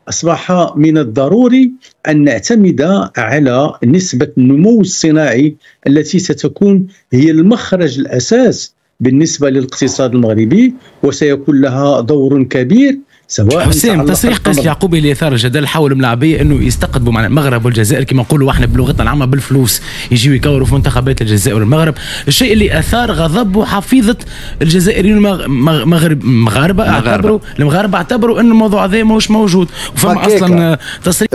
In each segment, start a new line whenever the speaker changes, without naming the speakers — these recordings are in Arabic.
أصبح من الضروري أن نعتمد على نسبة النمو الصناعي التي ستكون هي المخرج الأساس بالنسبة للاقتصاد المغربي، وسيكون لها دور كبير. سواء
حسين، تصريح قيس اليعقوبي اللي اثار الجدل حول الملاعبيه انه يستقطبوا مع المغرب والجزائر كما نقولوا احنا بلغتنا العامه بالفلوس، يجيوا يكوروا في منتخبات الجزائر والمغرب، الشيء اللي اثار غضب وحفيظه الجزائريين المغاربه اعتبروا ان الموضوع هذا مش موجود. وفما اصلا تصريح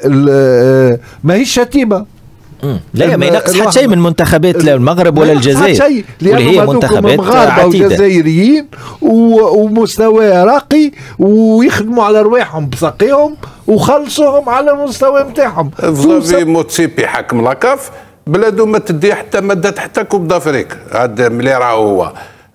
ما هي شتيمه.
لا، ما ينقص حتى شيء من منتخبات لا المغرب ولا الجزائر، واللي هي منتخبات
مغاربه وجزائريين ومستوى راقي، ويخدموا على رواحهم بساقيهم وخلصوهم على المستوى نتاعهم.
فلافي موتسيبي حاكم لاكاف بلادو ما تدي حتى ما دات حتى كوب دافريك، هذا ملي راه هو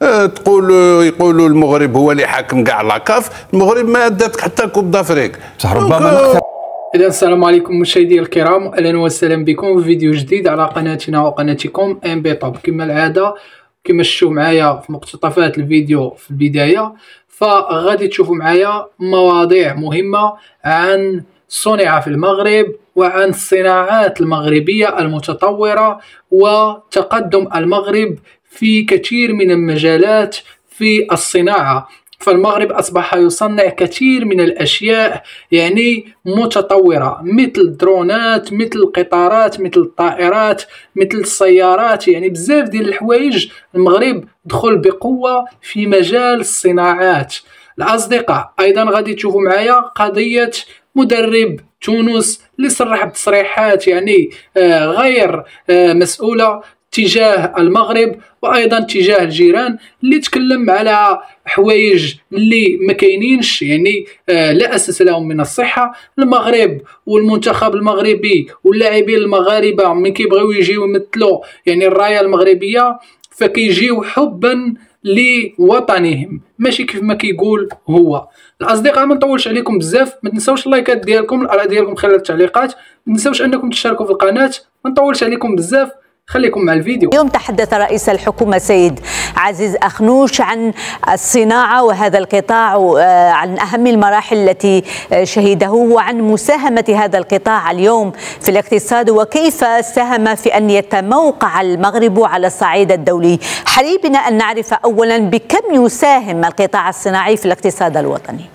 يقولوا المغرب هو اللي حاكم كاع لاكاف، المغرب ما دات حتى كوب دافريك.
صح، ربما
إذا السلام عليكم مشاهدي الكرام، أهلا وسهلا بكم في فيديو جديد على قناتنا وقناتكم ام بي توب. كما العادة كما شفتوا معايا في مقتطفات الفيديو في البداية، فغادي تشوفوا معايا مواضيع مهمة عن صنع في المغرب وعن الصناعات المغربية المتطورة وتقدم المغرب في كثير من المجالات في الصناعة. فالمغرب أصبح يصنع كثير من الأشياء يعني متطورة، مثل الدرونات، مثل القطارات، مثل الطائرات، مثل السيارات، يعني بزاف ديال الحوايج. المغرب دخل بقوة في مجال الصناعات. الأصدقاء أيضا غادي تشوفوا معايا قضية مدرب تونس اللي صرح بتصريحات يعني غير مسؤولة تجاه المغرب وايضا تجاه الجيران، اللي تكلم على حوايج اللي ما كاينينش، يعني لا اساس لهم من الصحه. المغرب والمنتخب المغربي واللاعبين المغاربه من كيبغيو يجيو يمثلوا يعني الرايه المغربيه، فكيجيو حبا لوطنهم ماشي كيف ما كيقول هو. الاصدقاء ما نطولش عليكم بزاف، ما تنساوش اللايكات ديالكم، الاراء ديالكم خلال التعليقات، ما تنساوش انكم تشتركوا في القناه. ما نطولش عليكم بزاف، خليكم مع الفيديو.
اليوم تحدث رئيس الحكومة سيد عزيز أخنوش عن الصناعة وهذا القطاع، عن أهم المراحل التي شهده وعن مساهمة هذا القطاع اليوم في الاقتصاد وكيف ساهم في أن يتموقع المغرب على الصعيد الدولي. حري بنا أن نعرف أولا بكم يساهم القطاع الصناعي في الاقتصاد الوطني.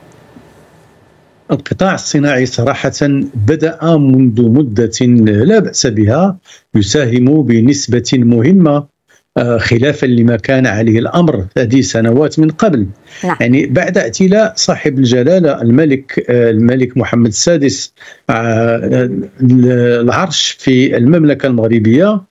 القطاع الصناعي صراحة بدأ منذ مدة لا بأس بها يساهم بنسبة مهمة خلافا لما كان عليه الأمر هذه سنوات من قبل. نعم. يعني بعد اعتلاء صاحب الجلالة الملك محمد السادس العرش في المملكة المغربية،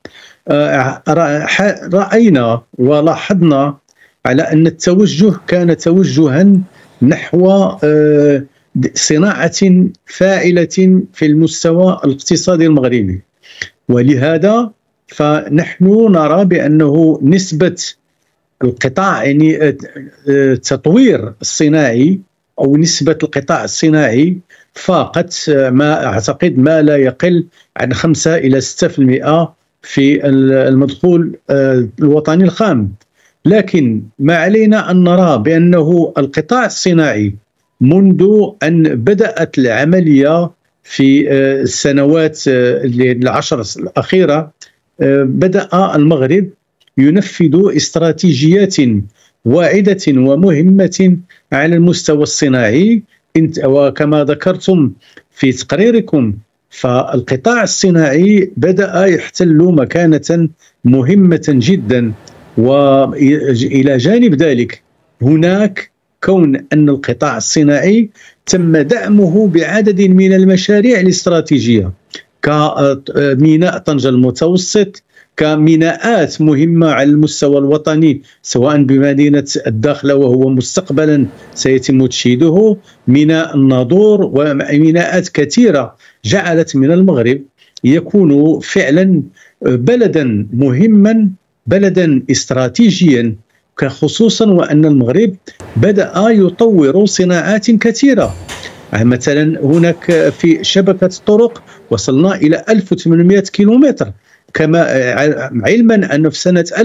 رأينا ولاحظنا على أن التوجه كان توجها نحو صناعة فاعلة في المستوى الاقتصادي المغربي. ولهذا فنحن نرى بأنه نسبة القطاع يعني التطوير الصناعي أو نسبة القطاع الصناعي فاقت ما أعتقد ما لا يقل عن 5 إلى 6% في المدخول الوطني الخام. لكن ما علينا أن نرى بأنه القطاع الصناعي منذ أن بدأت العملية في السنوات العشر الأخيرة بدأ المغرب ينفذ استراتيجيات واعدة ومهمة على المستوى الصناعي. وكما ذكرتم في تقريركم فالقطاع الصناعي بدأ يحتل مكانة مهمة جدا. وإلى جانب ذلك هناك كون أن القطاع الصناعي تم دعمه بعدد من المشاريع الاستراتيجية كميناء طنجة المتوسط، كميناءات مهمة على المستوى الوطني سواء بمدينة الداخلة وهو مستقبلا سيتم تشييده، ميناء الناظور، وميناءات كثيرة جعلت من المغرب يكون فعلا بلدا مهما، بلدا استراتيجيا، خصوصا وأن المغرب بدأ يطور صناعات كثيرة. مثلا هناك في شبكة الطرق وصلنا إلى 1800 كيلومتر، كما علما أن في سنة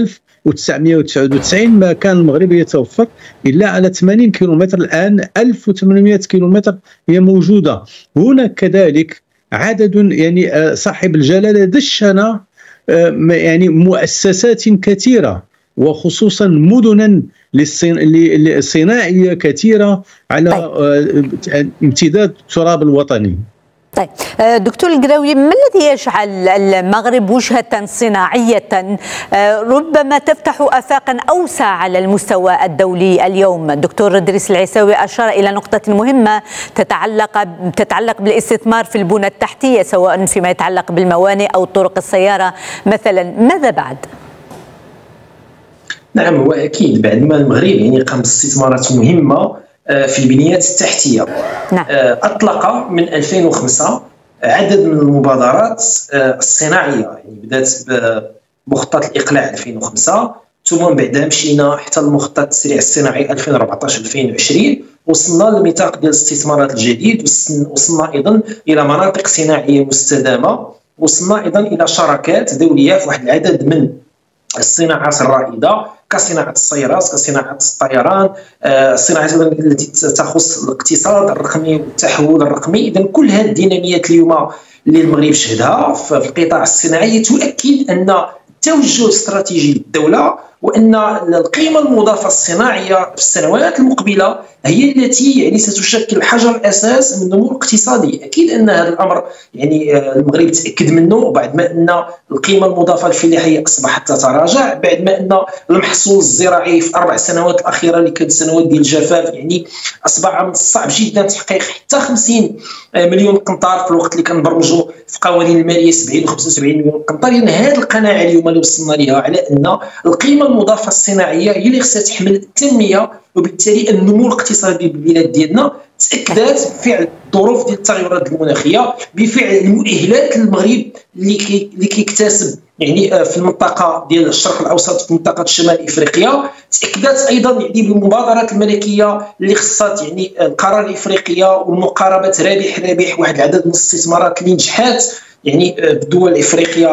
1999 ما كان المغرب يتوفر الا على 80 كيلومتر، الان 1800 كيلومتر هي موجوده. هناك كذلك عدد يعني صاحب الجلاله دشن يعني مؤسسات كثيره وخصوصا مدنا صناعيه كثيره على امتداد التراب الوطني.
طيب دكتور القراوي، ما الذي يجعل المغرب وجهة صناعية ربما تفتح آفاقا أوسع على المستوى الدولي اليوم؟ الدكتور إدريس العيساوي أشار إلى نقطة مهمة تتعلق بالاستثمار في البنى التحتية، سواء فيما يتعلق بالموانئ أو طرق السيارة مثلا. ماذا بعد؟
نعم، هو أكيد بعد ما المغرب يعني قام باستثمارات مهمة في البنيات التحتية.
نعم.
أطلق من 2005 عدد من المبادرات الصناعية، يعني بدأت بمخطط الإقلاع 2005، ثم بعدها مشينا حتى المخطط التسريع الصناعي 2014-2020، وصلنا للميثاق ديال الاستثمارات الجديد، وصلنا أيضا إلى مناطق صناعية مستدامة، وصلنا أيضا إلى شراكات دولية في واحد العدد من الصناعات الرائدة كصناعة السيارات، كصناعة الطيران، الصناعات التي تخص الاقتصاد الرقمي والتحول الرقمي. إذن كل هذه الديناميات اليوم اللي المغرب شهدها في القطاع الصناعي تؤكد أن التوجه الاستراتيجي للدولة وأن القيمة المضافة الصناعية في السنوات المقبلة هي التي يعني ستشكل حجر الأساس من النمو الاقتصادي. أكيد أن هذا الأمر يعني المغرب تأكد منه بعد ما أن القيمة المضافة الفلاحية أصبحت تتراجع، بعد ما أن المحصول الزراعي في 4 سنوات الأخيرة اللي كانت سنوات ديال الجفاف يعني أصبح من الصعب جدا تحقيق حتى 50 مليون قنطار في الوقت اللي كنبرمجوا في قوانين المالية 70 و 75 مليون قنطار. يعني هذه القناعة اليوم اللي وصلنا لها على أن القيمة المضافة الصناعية هي اللي خصها تحمل التنمية وبالتالي النمو الاقتصادي بالبلاد ديالنا، تأكدت بفعل الظروف ديال التغيرات المناخيه، بفعل المؤهلات للمغرب اللي كيكتسب يعني في المنطقه ديال الشرق الاوسط في منطقه شمال افريقيا، تأكدت ايضا يعني بالمبادرات الملكيه اللي خصت يعني القرار الافريقيه والمقاربات رابح واحد العدد من الاستثمارات اللي نجحات يعني بدول افريقيا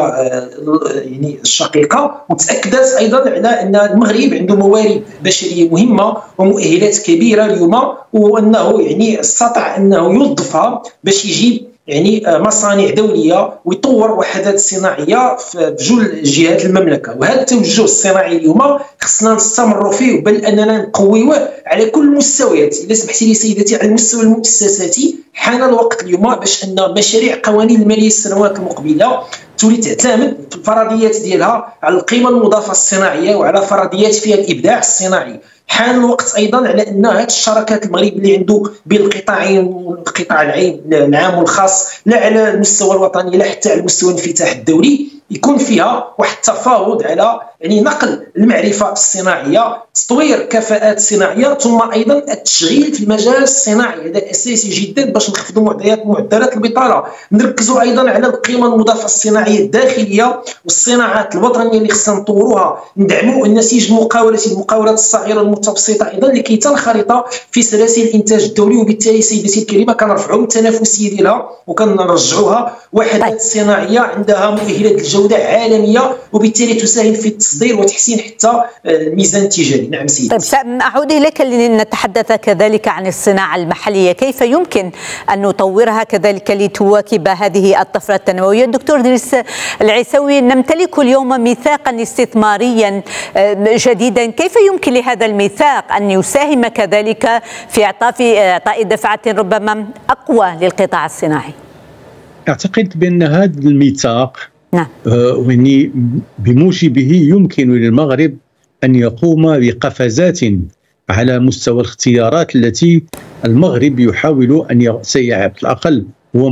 يعني الشقيقه، وتاكدت ايضا على ان المغرب عنده موارد بشريه مهمه ومؤهلات كبيره اليوم، وانه يعني استطاع انه يوظفها باش يجيب يعني مصانع دوليه ويطور وحدات صناعيه في جل جهات المملكه. وهذا التوجه الصناعي اليوم خصنا نستمروا فيه، بل اننا نقويوه على كل المستويات. اذا سمحتي لي سيدتي، على المستوى المؤسساتي حان الوقت اليوم باش ان مشاريع قوانين الماليه السنوات المقبله تولي تعتمد في الفرضيات ديالها على القيمه المضافه الصناعيه وعلى فرضيات فيها الابداع الصناعي. حان الوقت ايضا على ان هذه الشراكات المغرب اللي عنده بين القطاعين والقطاع العام والخاص، لا على المستوى الوطني لا حتى على المستوى الانفتاح الدولي، يكون فيها واحد التفاوض على يعني نقل المعرفه الصناعيه، تطوير كفاءات صناعيه، ثم ايضا التشغيل في المجال الصناعي. هذا اساسي جدا باش نخفضوا معدلات البطاله. نركزوا ايضا على القيمه المضافه الصناعيه الداخليه والصناعات الوطنيه اللي خصنا نطوروها، ندعموا النسيج المقاولات الصغيره المتوسطه ايضا لكي تنخرط في سلاسل الانتاج الدولي، وبالتالي سيدتي الكريمه كنرفعوا من التنافسيه ديالها وكنرجعوها وحدات صناعيه عندها مؤهلات الجوده عالميه، وبالتالي تساهم في التصدير وتحسين حتى الميزان التجاري. نعم سيدي.
طيب سأعود إليك لنتحدث كذلك عن الصناعة المحلية، كيف يمكن أن نطورها كذلك لتواكب هذه الطفرة التنموية؟ الدكتور إدريس العيساوي، نمتلك اليوم ميثاقا استثماريا جديدا، كيف يمكن لهذا الميثاق أن يساهم كذلك في إعطاء دفعة ربما أقوى للقطاع الصناعي؟
أعتقد بأن هذا الميثاق
نعم
يعني بموجبه يمكن للمغرب أن يقوم بقفزات على مستوى الاختيارات التي المغرب يحاول أن على الأقل هو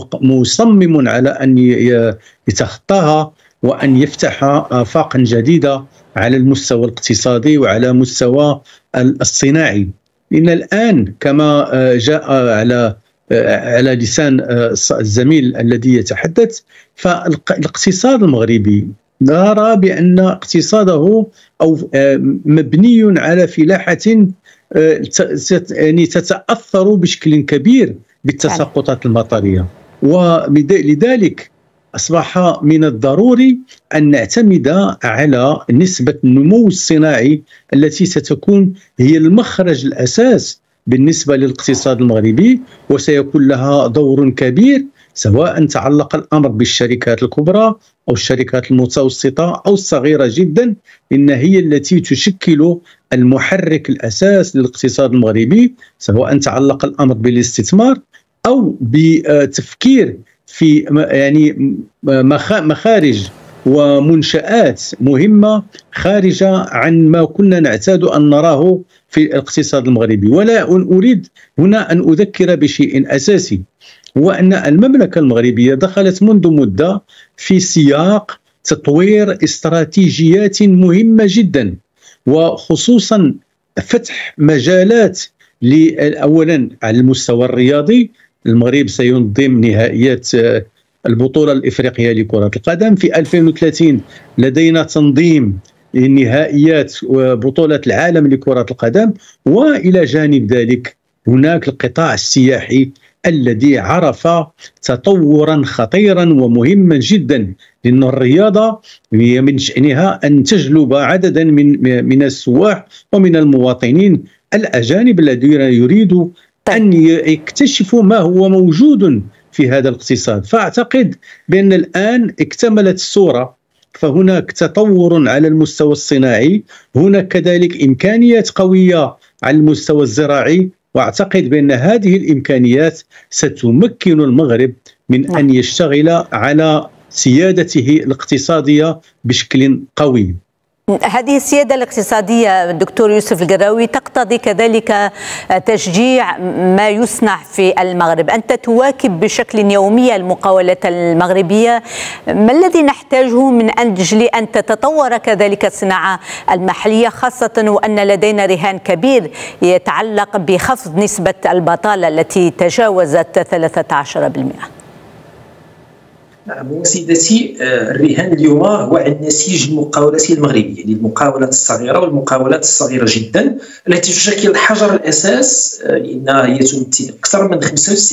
مصمم على أن يتخطاها وأن يفتح آفاقا جديدة على المستوى الاقتصادي وعلى مستوى الصناعي. لأن الآن كما جاء على لسان الزميل الذي يتحدث، فالاقتصاد المغربي نرى بأن اقتصاده أو مبني على فلاحة يعني تتأثر بشكل كبير بالتساقطات المطرية، ولذلك أصبح من الضروري أن نعتمد على نسبة النمو الصناعي التي ستكون هي المخرج الأساس بالنسبة للاقتصاد المغربي، وسيكون لها دور كبير سواء تعلق الأمر بالشركات الكبرى أو الشركات المتوسطة أو الصغيرة جدا، إن هي التي تشكل المحرك الأساس للاقتصاد المغربي، سواء تعلق الأمر بالاستثمار أو بتفكير في يعني مخارج ومنشآت مهمة خارجة عن ما كنا نعتاد أن نراه في الاقتصاد المغربي. ولا أريد هنا أن أذكر بشيء أساسي، هو أن المملكة المغربية دخلت منذ مدة في سياق تطوير استراتيجيات مهمة جدا، وخصوصا فتح مجالات أولا على المستوى الرياضي. المغرب سينظم نهائيات البطولة الإفريقية لكرة القدم في 2030، لدينا تنظيم نهائيات بطولة العالم لكرة القدم، وإلى جانب ذلك هناك القطاع السياحي الذي عرف تطورا خطيرا ومهما جدا، لأن الرياضة هي من شأنها أن تجلب عددا من السواح ومن المواطنين الأجانب الذين يريدوا أن يكتشفوا ما هو موجود في هذا الاقتصاد. فأعتقد بأن الآن اكتملت الصورة، فهناك تطور على المستوى الصناعي، هناك كذلك إمكانيات قوية على المستوى الزراعي، وأعتقد بأن هذه الإمكانيات ستمكن المغرب من أن يشتغل على سيادته الاقتصادية بشكل قوي.
هذه السيادة الاقتصادية دكتور يوسف القراوي تقتضي كذلك تشجيع ما يصنع في المغرب. أنت تواكب بشكل يومي المقاولات المغربية، ما الذي نحتاجه من أجل أن تتطور كذلك الصناعة المحلية، خاصة وأن لدينا رهان كبير يتعلق بخفض نسبة البطالة التي تجاوزت 13%؟
نعم سيدتي، الرهان اليوم هو عن نسيج المقاولات المغربيه، يعني المقاولات الصغيره والمقاولات الصغيره جدا التي تشكل الحجر الاساس، لانها هي تمثل اكثر من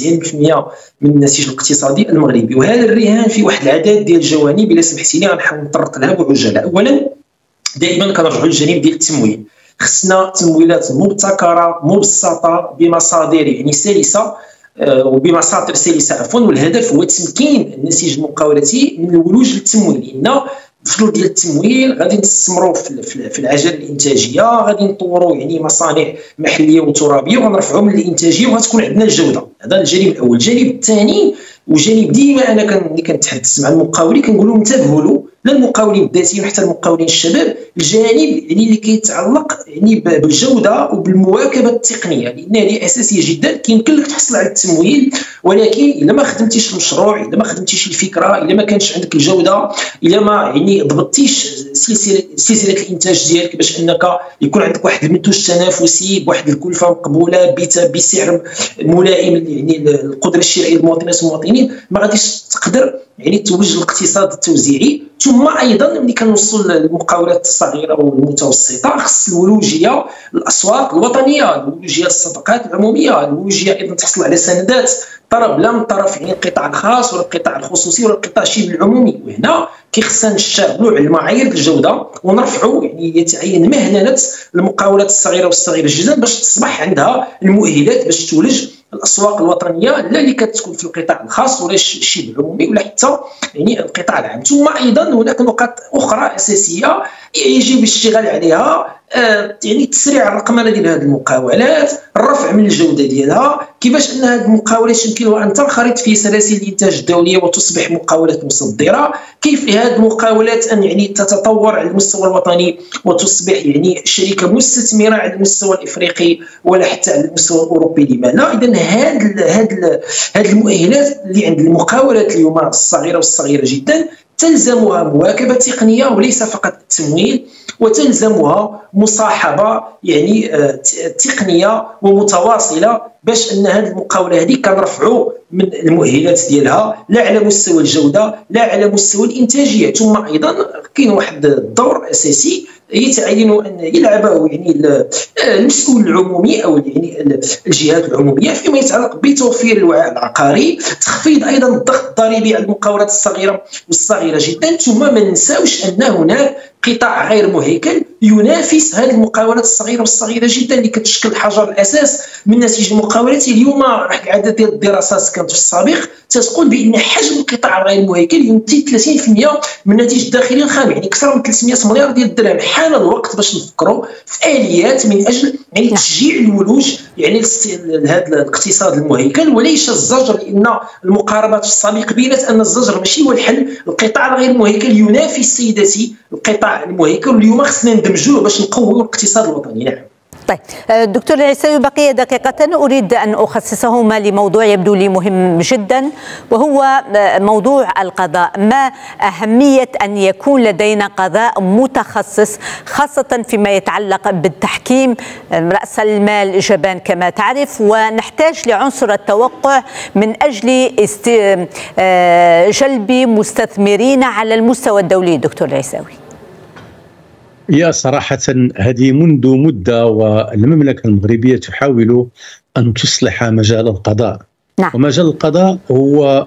95% من النسيج الاقتصادي المغربي. وهذا الرهان في واحد العدد ديال الجوانب، الا سمحتي لي غنحاول نطرق لها بعجاله. اولا دائما كنرجعوا للجانب ديال التمويل، خصنا تمويلات مبتكره مبسطه بمصادر يعني سلسه وبمصادر سلسه عفوا، والهدف هو تمكين النسيج المقاولاتي من الولوج للتمويل، لان بفضل ديال التمويل غادي نستثمروا في العجله الانتاجيه، غادي نطوروا يعني مصانع محليه وترابيه وغنرفعوا من الانتاجيه وغتكون عندنا الجوده. هذا الجانب الاول. الجانب الثاني وجانب ديما انا ملي كنتحدث مع المقاولين كنقول لهم انتبهوا له، لا المقاولين الذاتيين وحتى المقاولين الشباب، الجانب يعني اللي كيتعلق يعني بالجوده وبالمواكبه التقنيه، لان هذه اساسيه جدا. كيمكن لك تحصل على التمويل، ولكن الا ما خدمتيش المشروع، الا ما خدمتيش الفكره، الا ما كانش عندك الجوده، الا ما يعني ضبطتيش سلسله الانتاج ديالك باش انك يكون عندك واحد المنتوج تنافسي بواحد الكلفه مقبوله بسعر ملائم يعني القدره الشرائيه للمواطنات والمواطنين، ما غاديش تقدر يعني توجه الاقتصاد التوزيعي. ثم ايضا ملي كنوصلوا للمقاولات الصغيره والمتوسطه، خص الولوجيه الاسواق الوطنيه، الولوجيه الصفقات العموميه، الولوجيه ايضا تحصل على سندات طرف لا من طرف يعني القطاع الخاص ولا القطاع الخصوصي ولا القطاع شبه العمومي. وهنا كيخصنا نشتغلوا على المعايير الجوده ونرفعوا يعني يتعين مهنه المقاولات الصغيره والصغيره جدا باش تصبح عندها المؤهلات باش تولج الاسواق الوطنيه، لا اللي كتكون في القطاع الخاص ولا الشبه العمومي ولا حتى يعني القطاع العام. ثم ايضا هناك نقاط اخرى اساسيه يجب الاشتغال عليها، يعني التسريع الرقمنه ديال هذه المقاولات، الرفع من الجوده ديالها، كيفاش ان هذه المقاولات يمكنها ان تنخرط في سلاسل الانتاج الدوليه وتصبح مقاولات مصدره، كيف لهذه المقاولات ان يعني تتطور على المستوى الوطني وتصبح يعني شركه مستثمره على المستوى الافريقي ولا حتى على المستوى الاوروبي. لما لا؟ اذا هذه المؤهلات اللي عند المقاولات اليوم الصغيره والصغيره جدا تلزمها مواكبه تقنيه وليس فقط التمويل، وتلزمها مصاحبه يعني تقنيه ومتواصله باش ان هذه المقاوله هذه كنرفعوا من المؤهلات ديالها لا على مستوى الجوده لا على مستوى الانتاجيه. ثم ايضا كاين واحد الدور اساسي يتعين ان يلعب يعني المسؤول العمومي او يعني الجهات العموميه فيما يتعلق بتوفير الوعاء العقاري، تخفيض ايضا الضغط الضريبي على المقاولات الصغيره جدا. ثم ما ننساوش ان هناك قطاع غير مهيكل ينافس هذه المقاولات الصغيره جدا اللي كتشكل حجر الاساس من نسيج المقاولات. اليوم راح عدد ديال الدراسات كانت في السابق تتقول بان حجم القطاع الغير مهيكل يمثل 30% من الناتج الداخلي الخام، يعني اكثر من 300 مليار ديال الدرهم. حان الوقت باش نفكروا في اليات من اجل يعني تشجيع الولوج يعني لهذا الاقتصاد المهيكل وليس الزجر، لان المقاربات في السابق بينت ان الزجر ماشي هو الحل. القطاع الغير مهيكل ينافس سيداتي القطاع المهيكل، واليوم خصنا ندمجوه باش نقويوا الاقتصاد الوطني. نعم.
طيب دكتور العيساوي، بقي دقيقة أريد أن أخصصهما لموضوع يبدو لي مهم جدا، وهو موضوع القضاء. ما أهمية أن يكون لدينا قضاء متخصص خاصة فيما يتعلق بالتحكيم؟ رأس المال جبان كما تعرف، ونحتاج لعنصر التوقع من أجل جلب مستثمرين على المستوى الدولي. دكتور العيساوي.
يا صراحة هذه منذ مدة والمملكة المغربية تحاول أن تصلح مجال القضاء. نعم. ومجال القضاء هو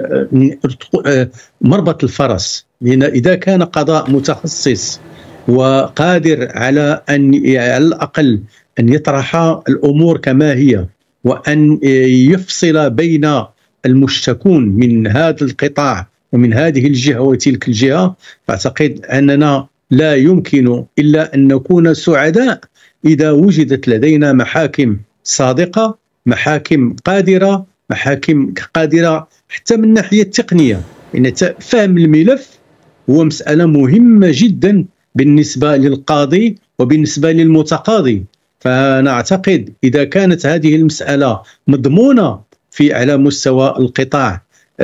مربط الفرس، لأن إذا كان قضاء متخصص وقادر على أن على الأقل أن يطرح الأمور كما هي وأن يفصل بين المشتكون من هذا القطاع ومن هذه الجهة وتلك الجهة، فأعتقد أننا لا يمكن إلا أن نكون سعداء إذا وجدت لدينا محاكم صادقة، محاكم قادرة حتى من الناحية التقنية. إن فهم الملف هو مسألة مهمة جدا بالنسبة للقاضي وبالنسبة للمتقاضي. فأنا أعتقد إذا كانت هذه المسألة مضمونة على مستوى القطاع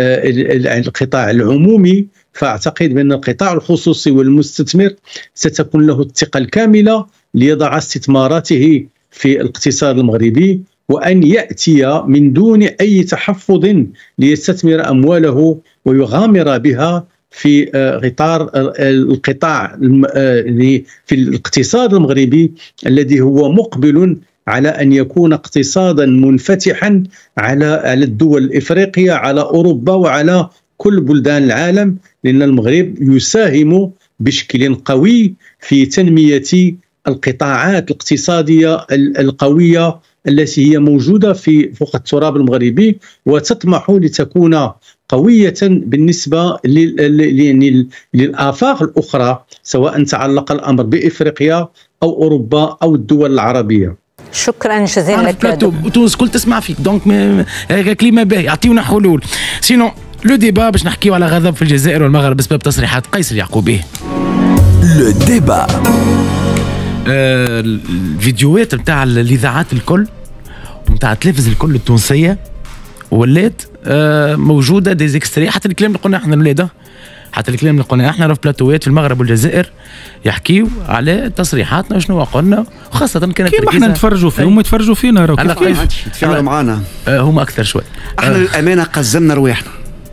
العمومي، فأعتقد بأن القطاع الخصوصي والمستثمر ستكون له الثقة الكاملة ليضع استثماراته في الاقتصاد المغربي، وأن يأتي من دون أي تحفظ ليستثمر أمواله ويغامر بها في إطار القطاع في الاقتصاد المغربي الذي هو مقبل على أن يكون اقتصادا منفتحا على الدول الإفريقية، على أوروبا وعلى كل بلدان العالم، لأن المغرب يساهم بشكل قوي في تنمية القطاعات الاقتصادية القوية التي هي موجودة فوق التراب المغربي، وتطمح لتكون قوية بالنسبة للآفاق الأخرى، سواء تعلق الأمر بإفريقيا أو أوروبا أو الدول العربية.
شكرا جزيلا لك.
تونس كل تسمع فيك، دونك كلمة باهي، يعطيونا حلول. سينو لو ديبا باش نحكيو على غضب في الجزائر والمغرب بسبب تصريحات قيس اليعقوبي.
لو ديبا
الفيديوهات نتاع الاذاعات الكل نتاع التلفز الكل التونسيه ولات موجوده ديزيكستري، حتى الكلام اللي قلنا احنا الولاده، حتى الكلام اللي قلنا احنا في بلاتوات في المغرب والجزائر يحكيو على تصريحاتنا وشنو قلنا، وخاصه كانت
كيما احنا نتفرجوا فيهم ويتفرجوا فينا. راهو
كيف يتفاعلوا معنا
هما اكثر شوي.
احنا للامانه قزمنا رواحنا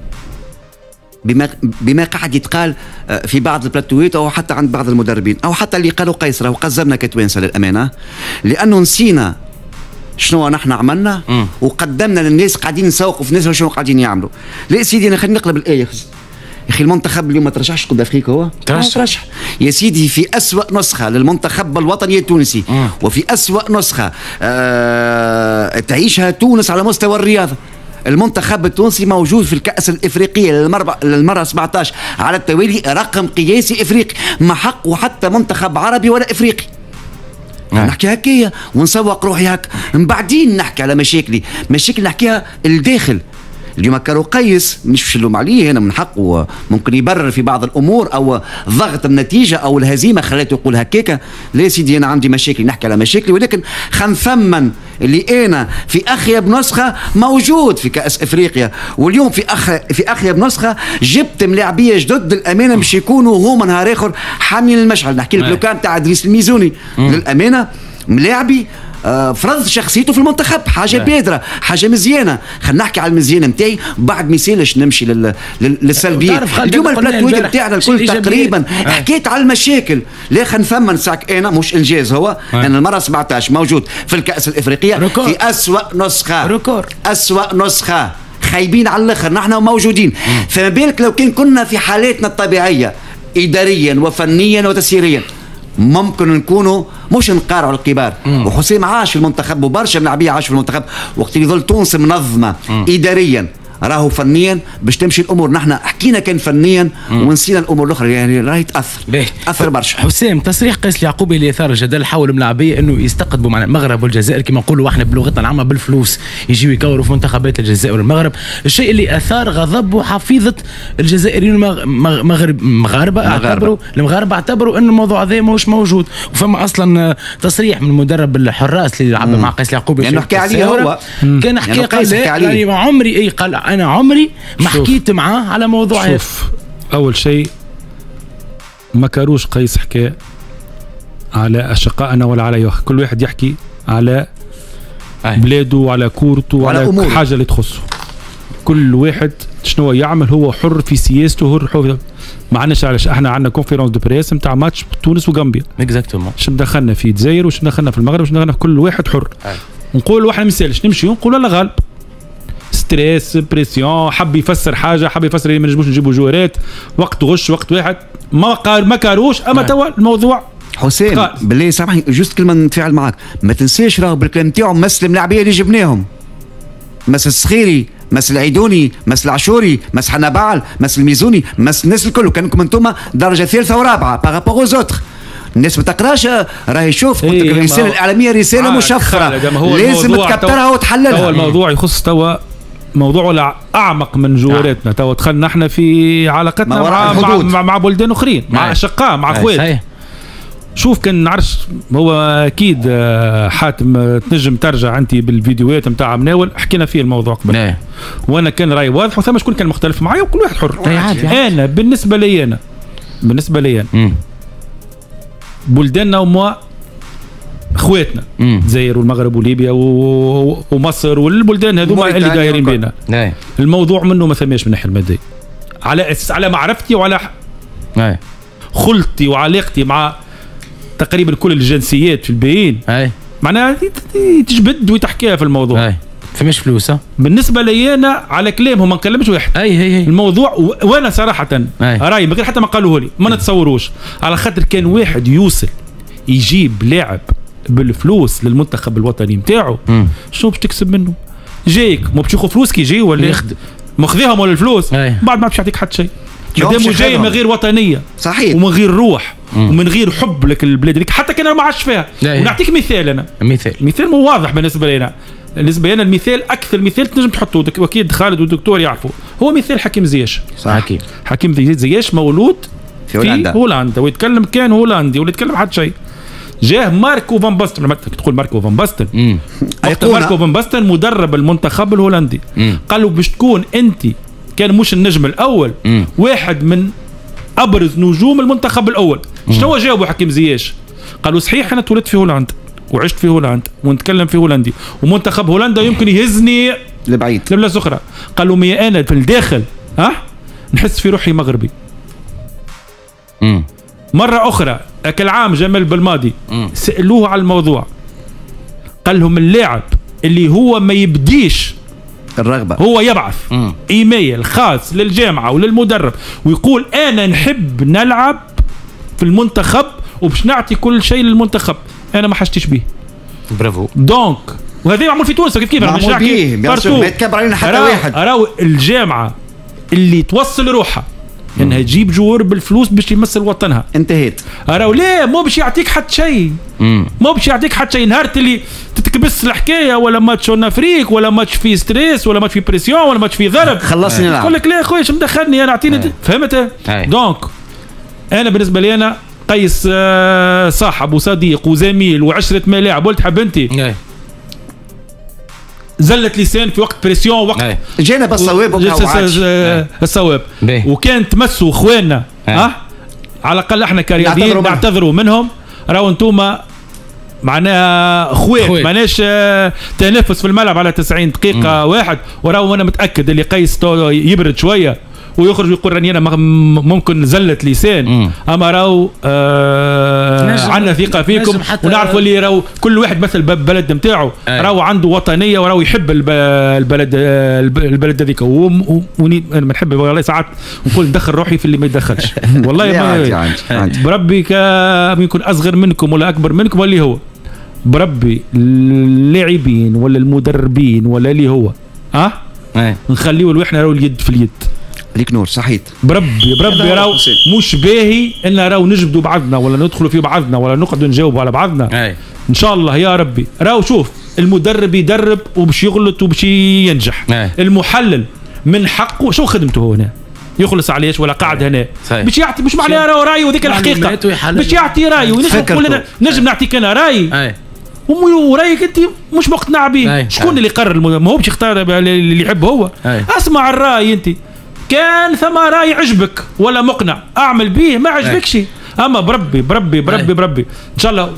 بما قاعد يتقال في بعض البلاتويت او حتى عند بعض المدربين او حتى اللي قالوا قيصر، وقزمنا كتوانسه للامانه، لانه نسينا شنو نحن عملنا وقدمنا للناس قاعدين نسوقوا في الناس شنو قاعدين يعملوا. لا سيدي انا خلينا نقلب الايه. يا اخي المنتخب اليوم ما ترشحش كوب افريقيا، هو ترشح يا سيدي في أسوأ نسخه للمنتخب الوطني التونسي وفي أسوأ نسخه تعيشها تونس على مستوى الرياضه. المنتخب التونسي موجود في الكأس الإفريقية للمرة 17 على التوالي، رقم قياسي إفريقي، ما حق وحتى منتخب عربي ولا إفريقي. نحكي هكايا ونسوق روحي هكا، من بعدين نحكي على مشاكل نحكيها الداخل. اليوم كانوا قيس مش نلوم عليه، هنا من حقه ممكن يبرر في بعض الامور او ضغط النتيجه او الهزيمه خليته يقول هكاكا. لا سيدي انا عندي مشاكل نحكي على مشاكلي، ولكن خنثمن اللي انا في اخيب نسخه موجود في كاس افريقيا، واليوم في اخيب نسخه جبت ملاعبيه جدد الامانه باش يكونوا هما نهار اخر حامين المشعل. نحكي لك لو كان تاع ادريس الميزوني للامانه ملاعبي فرض شخصيته في المنتخب، حاجه بادره، حاجه مزيانه. خلينا نحكي على المزيانه نتاعي بعد ما يسالش نمشي للسلبيات. اليوم البلات تويتر نتاعنا الكل تقريبا حكيت على المشاكل. لا خلينا نثمن ساك انا مش انجاز هو انا المره 17 موجود في الكاس الافريقيه في اسوأ نسخه اسوأ نسخه، خايبين على الاخر نحن موجودين. فما بالك لو كنا في حالاتنا الطبيعيه اداريا وفنيا وتسييريا ممكن نكونوا مش نقارعوا الكبار. وحسام عاش في المنتخب وبرشا ملاعبيه عاش في المنتخب وقت اللي يظل تونس منظمه اداريا، راهو فنيا باش تمشي الامور. نحن حكينا كان فنيا ونسينا الامور الاخرى، يعني راهي تاثر برشا.
حسام، تصريح قيس اليعقوبي اللي اثار الجدل حول الملاعبيه انه يستقطبوا مع المغرب والجزائر كما نقولوا احنا بلغتنا العامه بالفلوس، يجيو يكوروا في منتخبات الجزائر والمغرب، الشيء اللي اثار غضب وحفيظه الجزائريين المغاربه اعتبروا ان الموضوع هذا مش موجود. وفما اصلا تصريح من مدرب الحراس اللي لعب مع قيس اليعقوبي
يعني نحكي عليه هو
كان حكى يعني عمري قال انا عمري ما حكيت معاه على موضوع هذا.
شوف اول شيء ما كاروش قيس حكى على اشقائنا ولا على كل واحد يحكي على بلاده وعلى كورته وعلى حاجه اللي تخصه. كل واحد شنو يعمل هو حر في سياسته، حر. ما عندناش علاش احنا عندنا كونفيرونس دو بريس نتاع ماتش تونس وغامبيا
اكزاكتومون،
شنو دخلنا في الجزائر وش دخلنا في المغرب وش دخلنا في كل واحد حر. نقول واحد ما يسالش نمشي ونقول لا غالب ستريس بريسيون، حب يفسر حاجه، حب يفسر اللي ما نجموش نجيبوا جوارات، وقت غش وقت واحد ما كاروش. اما توا الموضوع
حسين بالله سامحني جوست كلمه نتفاعل معاك، ما تنساش راهو بالكلام نتاعهم مثل الملاعبيه اللي جبناهم، مثل الصخيري، مثل العيدوني، مثل العاشوري، مثل حنبعل، مثل الميزوني، مثل الناس الكل. كانكم انتم درجه ثالثه ورابعه بارابور اوز اوتر. الناس ما تقراش راهي شوف قلت لك الرساله الاعلاميه رساله مشفره لازم تكترها وتحللها.
هو الموضوع يخص توا موضوع ولا اعمق من جواراتنا. توا دخلنا احنا في علاقتنا مع بلدان اخرين، مع اشقاء، مع اخوات. شوف كان نعرفش هو اكيد حاتم تنجم ترجع انت بالفيديوهات نتاع مناول حكينا فيه الموضوع قبل. وانا كان رايي واضح وثم شكون كان مختلف معايا وكل واحد حر. انا بالنسبه لي انا بلداننا وما اخواتنا الجزائر والمغرب وليبيا ومصر والبلدان هذوما اللي دايرين بينا. الموضوع منه ما ثماش من الناحيه الماديه على معرفتي وعلى خلطي وعلاقتي مع تقريبا كل الجنسيات في الباقيين. معناها تجبد وتحكيها في الموضوع.
فماش فلوس
بالنسبه لي انا على كلامهم ما نكلمش واحد.
هي
الموضوع وانا صراحه رايي من غير حتى ما قالوه لي ما نتصوروش، على خاطر كان واحد يوصل يجيب لاعب بالفلوس للمنتخب الوطني نتاعو شنو باش تكسب منه؟ جايك مو باش ياخذ فلوس كي يجي ولا ماخذيهم ولا الفلوس بعد ما باش يعطيك حتى شيء. مادام جاي من غير وطنيه
صحيح
ومن غير روح ومن غير حب لك البلاد هذيك حتى كان ما عادش فيها. ونعطيك مثال انا مثال مو واضح بالنسبه لي انا المثال اكثر مثال تنجم تحطه واكيد خالد والدكتور يعرفوا، هو مثال حكيم زياش. حكيم زياش مولود في هولندا ويتكلم كان هولندي ولا يتكلم حد شيء. جاه ماركو فان باستن، لما تقول ماركو فان باستن ماركو فان باستن مدرب المنتخب الهولندي قال له باش تكون انت كان مش النجم الاول واحد من ابرز نجوم المنتخب الاول. شنو جاوبوا حكيم زياش؟ قالوا صحيح انا تولدت في هولندا وعشت في هولندا ونتكلم في هولندي ومنتخب هولندا يمكن يهزني
لبعيد
لبلاص اخرى. قالوا مي انا في الداخل نحس في روحي مغربي. مره اخرى كالعام جمال بالماضي سالوه على الموضوع قال لهم اللاعب اللي هو ما يبديش
الرغبه هو
يبعث ايميل خاص للجامعه وللمدرب ويقول انا نحب نلعب في المنتخب وباش نعطي كل شيء للمنتخب، انا ما حشتش به.
برافو.
دونك وهذا معمول في تونس كيف
مش نحكي ما يتكبر علينا حتى واحد.
راهو الجامعه اللي توصل روحها انها تجيب جوار بالفلوس باش يمثل وطنها
انتهيت.
راهو ليه مو باش يعطيك حتى شيء، مو باش يعطيك حتى شيء. نهار اللي تتكبس الحكايه ولا ماتش اون افريك ولا ماتش فيه ستريس ولا ماتش فيه بريسيون ولا ماتش فيه ضرب
خلصني نلعب.
يقول لك لا خويا اش مدخلني انا اعطيني فهمت. دونك انا بالنسبه لي انا قيس صاحب وصديق وزميل وعشرة ملاعب ولد حبنتي زلت لسان في وقت بريسيون وقت
جينا بالصواب
الصواب وكان تمسوا اخواننا على الاقل احنا كرياضيين نعتذروا منهم. راهو انتوما معناها خوات معناش تنافس في الملعب على 90 دقيقة واحد، وراهو انا متأكد اللي قيس يبرد شوية ويخرج ويقول راني انا ممكن زلة لسان، اما راهو عندنا ثقة فيكم ونعرفوا اللي راهو كل واحد مثل بلد نتاعو، راهو عنده وطنية وراهو يحب البلد هذيك. انا نحب والله ساعات نقول ندخل روحي في اللي ما يدخلش والله بربي يكون اصغر منكم ولا اكبر منكم واللي هو بربي اللاعبين ولا المدربين ولا اللي هو نخليه الوحنا راهو اليد في اليد
عليك نور صحيت.
بربي راهو مش باهي ان راهو نجبدوا بعضنا ولا ندخلوا في بعضنا ولا نقعدوا نجاوبوا على بعضنا. ان شاء الله يا ربي. راهو شوف المدرب يدرب وباش يغلط وباش ينجح. المحلل من حقه شو خدمته هنا يخلص عليش ولا قاعد هنا باش يعطي مش معناها راهو رايه وذيك الحقيقه باش يعطي رايه ونقول نجم نعطيك انا راي ورايك انت مش مقتنع به. شكون اللي يقرر؟ ما هو باش يختار اللي يحب هو. اسمع الراي انت كان ثم راي عجبك ولا مقنع اعمل به، ما عجبكش اما بربي ان شاء الله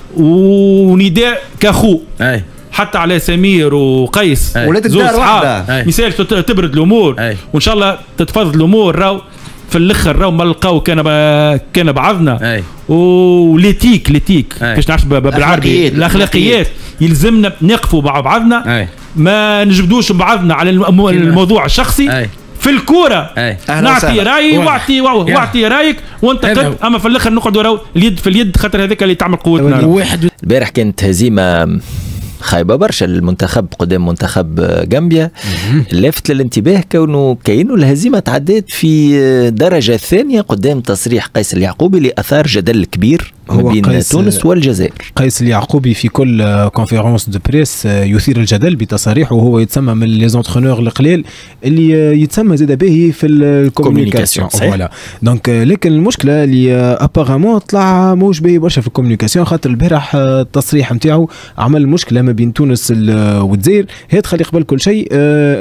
ونداء كاخو حتى على سمير وقيس زوج صحاب مثال تبرد الامور وان شاء الله تتفضل الامور. راو في الاخر راو ما لقاو كان بعضنا وليتيك كيفاش نعرفش بالعربي الاخلاقيات يلزمنا نقفوا مع بعضنا ما نجبدوش بعضنا على الموضوع الشخصي. في الكوره نعطي رايي واعطي رايك وانت قد، اما في الاخر نقعدوا راو اليد في اليد خاطر هذاك اللي تعمل قوتنا.
البارح كانت هزيمه خايبه برشا المنتخب قدام منتخب غامبيا. لافت للانتباه كونه الهزيمه تعدت في درجه ثانيه قدام تصريح قيس اليعقوبي لاثار جدل كبير ما بين تونس والجزائر.
قيس اليعقوبي في كل كونفيرونس دو بريس يثير الجدل بتصاريحه، وهو يتسمى من لي زونترونور القليل اللي يتسمى زاد به في الكوميونيكاسيون. فوالا دونك لكن المشكله اللي ابارامون طلع موش باهي برشا في الكوميونيكاسيون، خاطر البارح التصريح نتاعو عمل مشكله ما بين تونس والجزائر. هي تخلي قبل كل شيء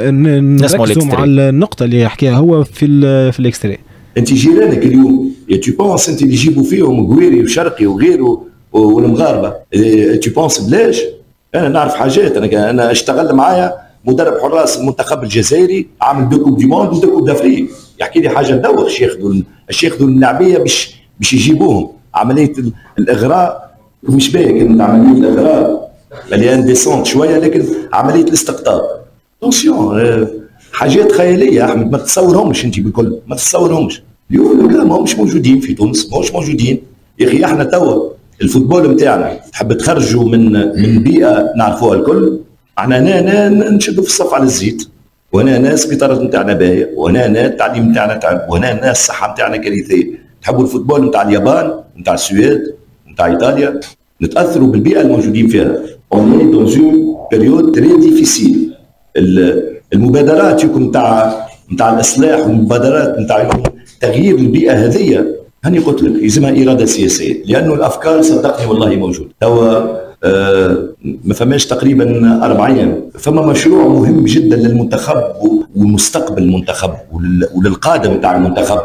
نركزوا على النقطه اللي يحكيها هو في الاكستري.
انت جيرانك اليوم تو بونس انت اللي يجيبوا فيهم قويري وشرقي وغيره والمغاربه تو بونس بلاش. انا نعرف حاجات، انا اشتغل معايا مدرب حراس المنتخب الجزائري عامل دو كوب دي موند ودو كوب دافريك، يحكي لي حاجه تدوخ. الشيخ ياخذوا اللاعبيه باش يجيبوهم. عمليه الاغراء مش باهي، كانت عمليه الاغراء مليان ديسونت شويه، لكن عمليه الاستقطاب اتونسيون حاجات خياليه احمد ما تتصورهمش انت بكل ما تتصورهمش. اليوم لا ما مش موجودين في تونس، مش موجودين يا اخي. احنا توا الفوتبول نتاعنا تحب تخرجوا من بيئه نعرفوها الكل. احنا نشدوا في الصف على الزيت، وانا ناس بطارات نتاعنا باهيه، وانا التعليم نتاعنا تعب، وانا الصحه نتاعنا كارثيه. تحبوا الفوتبول نتاع اليابان نتاع السويد نتاع ايطاليا، نتاثروا بالبيئه الموجودين فيها. اون اي دون اون بيريود تري ديفيسيل. المبادرات يكون نتاع الاصلاح والمبادرات نتاع تغيير البيئه هذه، هاني قلت لك يلزمها اراده سياسيه، لانه الافكار صدقني والله موجوده. توا ما فماش تقريبا 4 أيام فما مشروع مهم جدا للمنتخب ومستقبل المنتخب وللقادم نتاع المنتخب.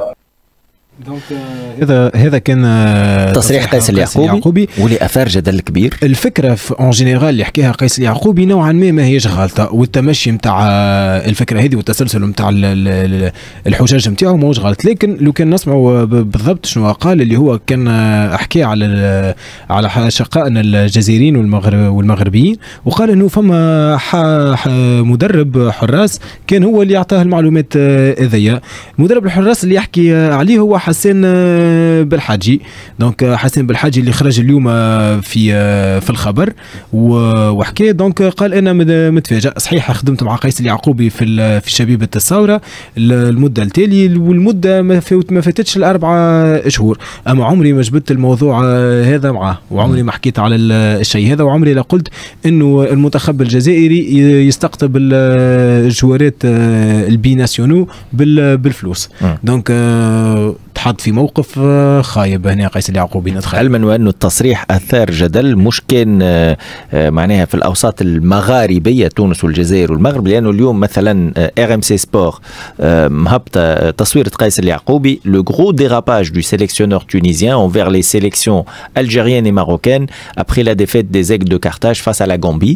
هذا كان
تصريح قيس اليعقوبي واللي اثار جدل كبير.
الفكره اون جينيرال اللي يحكيها قيس اليعقوبي نوعا ما هيش غلطه، والتمشي نتاع الفكره هذه والتسلسل نتاع الحجاج نتاعو ماهوش غلط. لكن لو كان نسمعوا بالضبط شنو قال، اللي هو كان احكي على شقائنا الجزائريين والمغربيين، وقال انه فما مدرب حراس كان هو اللي يعطاه المعلومات هذيا. مدرب الحراس اللي يحكي عليه هو حسين بالحاجي. دونك حسين بالحاجي اللي خرج اليوم في الخبر وحكى. دونك قال انا متفاجئ صحيح، خدمت مع قيس اليعقوبي في شبيبه الثوره المده التالي، والمده ما فاتتش ال4 شهور، اما عمري ما جبت الموضوع هذا معاه، وعمري ما حكيت على الشيء هذا، وعمري لا قلت انه المنتخب الجزائري يستقطب الجوارات البي ناسيونو بالفلوس. دونك تحط في موقف خايب هنا قيس اليعقوبي ندخل.
علما وانه التصريح اثار جدل مش كان معناها في الاوساط المغاربيه تونس والجزائر والمغرب، لانه اليوم مثلا RMC سبور مهبطه تصويره قيس اليعقوبي لو غرو ديراباج دو سيليكسيونور تونيزيان envers les sélections algériennes et marocaines après la défaite des Aigles de Carthage face à la Gambie.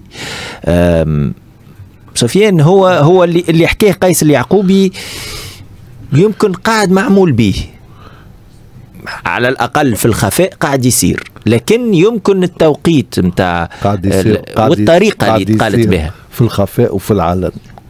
سفيان هو اللي حكاه قيس اليعقوبي يمكن قاعد معمول به على الأقل في الخفاء قاعد يصير، لكن يمكن التوقيت متاع والطريقة اللي قالت بها
في الخفاء وفي العلن.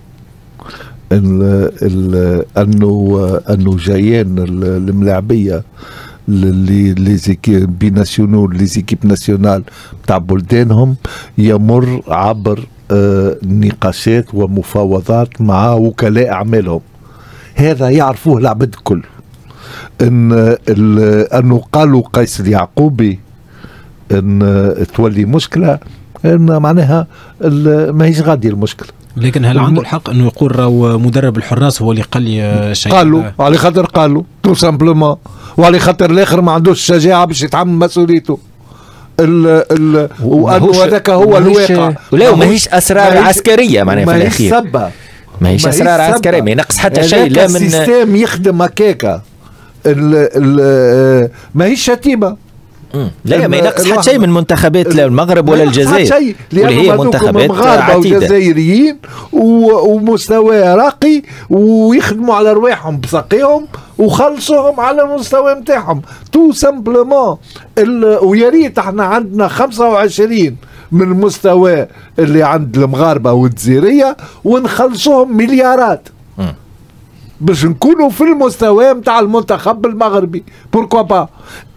انه جايين الملاعبيه لي زيكيب بيناسيونال لي زيكيب ناسيونال تاع بلدانهم يمر عبر نقاشات ومفاوضات مع وكلاء اعمالهم. هذا يعرفوه العباد الكل. انه قالوا قيس اليعقوبي ان تولي مشكله، ان معناها ماهيش غادي المشكله.
لكن هل عنده الحق انه يقول راهو مدرب الحراس هو اللي قال لي شيء؟
قالوا على خاطر قالوا تو سامبلومون، وعلى خاطر الاخر ما عندوش الشجاعه باش يتحمل مسؤوليته. وانه هذاك هو الواقع.
لا ماهيش اسرار عسكريه معناها في الاخير. ماهيش اسرار عسكريه، ما ينقص حتى شيء. لا من
السيستم يخدم هكاكا، ماهيش شتيمه.
لا ما ينقص حتى شيء من منتخبات لا المغرب ولا الجزائر، واللي هي منتخبات عتيده
وجزائريين ومستوى راقي، ويخدموا على رواحهم بساقيهم وخلصوهم على المستوى نتاعهم تو سامبلومون. ويا ريت احنا عندنا 25 من المستوى اللي عند المغاربه والجزائريه ونخلصوهم مليارات باش نكونوا في المستوى نتاع المنتخب المغربي. بوركوا با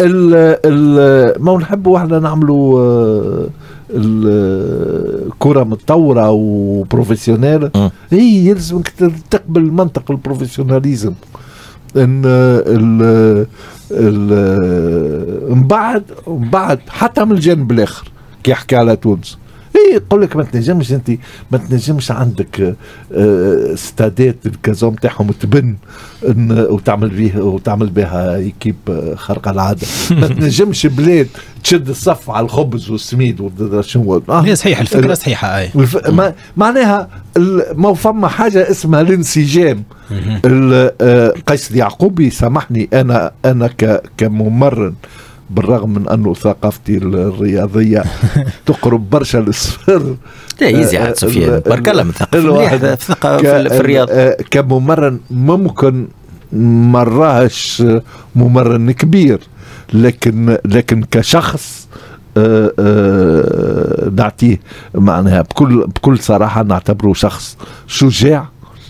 ما نحبوا احنا نعملوا الكره متطوره وبروفيسيونيل. هي يلزمك تقبل منطق البروفيسيوناليزم. ان من بعد حتى من الجانب الاخر كي يحكي على تونس يقول لك ما تنجمش انت، ما تنجمش عندك استادات الكازون تاعهم تبن وتعمل بها ايكيب خارقه العاده. ما تنجمش بلاد تشد الصف على الخبز والسميد شنو.
هي صحيح الفكره صحيحه.
معناها ما فما حاجه اسمها الانسجام. قيس اليعقوبي سامحني انا كممرن، بالرغم من انه ثقافتي الرياضيه تقرب برشا للصفر.
لا يزي سفيان بارك الله مثقف في الرياضه.
كممرن ممكن ما راهش ممرن كبير، لكن كشخص نعطيه معناها بكل صراحه نعتبره شخص شجاع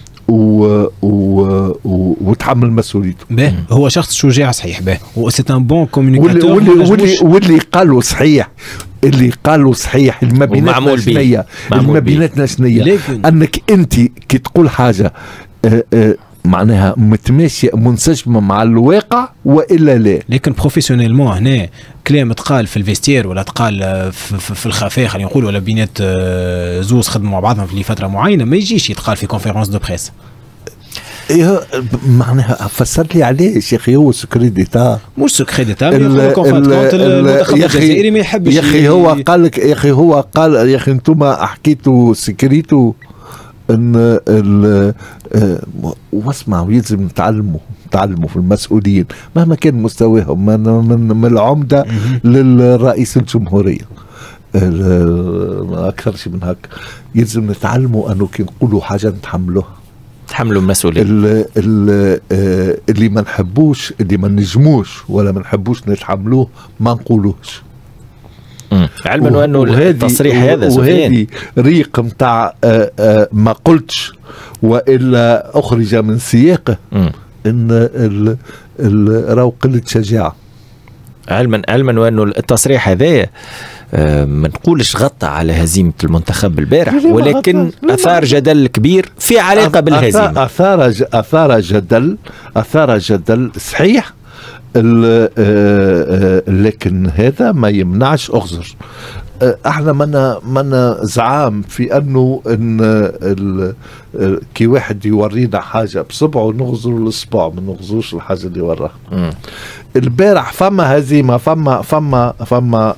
وتحمل مسؤوليته.
هو شخص شجاع صحيح به، وسي ان بون كومونيكاتور.
واللي قالوا صحيح، اللي قالوا صحيح. المبينات شنية انك انت كي تقول حاجه معناها متماشيه منسجمه مع الواقع والا لا.
لكن بروفيسيونيلمون هنا كلام تقال في الفيستير ولا تقال في الخفاء خلينا نقول، ولا بينات زوز خدموا مع بعضهم في فتره معينه، ما يجيش يتقال في كونفيرونس دو بريس.
معناها فسر لي علاش يا اخي. هو سكري ديتا
مش سكري ديتا، المنتخب الجزائري ما يحبش.
يا اخي هو قال لك، يا اخي هو قال، يا اخي انتم حكيتوا سكريتو ان واسمعوا يلزم نتعلموا في المسؤولين مهما كان مستواهم، من العمده للرئيس الجمهوريه. اكثر شيء من هكا يلزم نتعلموا انه كي نقولوا حاجه نتحملوا
المسؤوليه.
اللي ما نحبوش، اللي ما نجموش ولا ما نحبوش نتحملوه ما نقولوش.
علما وانه التصريح هذا
وهذه ريق نتاع ما قلتش والا اخرج من سياقه ان راهو قله شجاعه.
علما وانه التصريح هذا ما نقولش غطى على هزيمه المنتخب البارح، ولكن اثار جدل كبير في علاقه بالهزيمه.
اثار جدل صحيح. لكن هذا ما يمنعش اغزر احنا منا زعام في انه ان كي واحد يورينا حاجه بصبعه نغزر الصبع، ما نغزوش الحاجه اللي وراها. البارح فما هزيمه، فما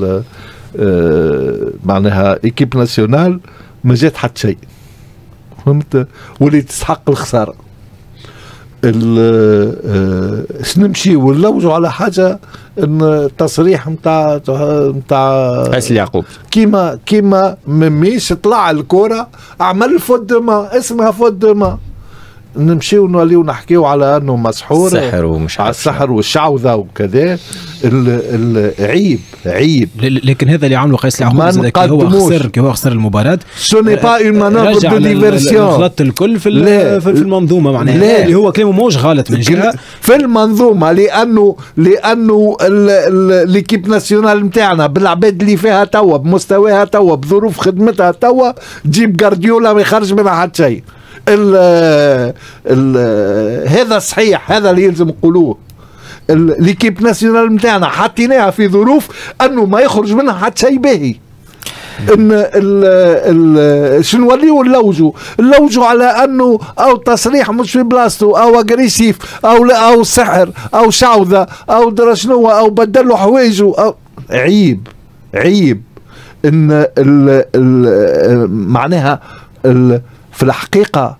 معناها ايكيب ناسيونال ما جات حتى شيء، فهمت؟ واللي تستحق الخساره. نمشي ونلوجوا على حاجه ان تصريح نتاع
قيس اليعقوب
كيما مش طلع الكره عمل فوت دوما، اسمها فوت دوما، نمشيو نوليو نحكيو على انه مسحور،
السحر ومش
على السحر والشعوذه وكذا. عيب.
لكن هذا اللي عمله قيس اليعقوب هو خسر المباراه.
سو ني با اون مانوفر دو ديفيرسيون،
غلط الكل في المنظومه، معناها اللي هو كلامه موش غلط من جهه
في المنظومه، لانه ليكيب ناسيونال نتاعنا بالعباد اللي فيها توا، بمستواها توا، بظروف خدمتها توا، تجيب جارديولا ما يخرج منها حتى شيء. هذا صحيح، هذا اللي يلزم نقولوه. ليكيب ناسيونال نتاعنا حطيناها في ظروف انه ما يخرج منها حتى شيء باهي. ان شنو نوليو نلوجوا على انه او تصريح مش في بلاصتو، او اغريسيف، او سحر، او شعوذه، او درا شنو، او بدلوا حوايجه، أو عيب ان معناها في الحقيقه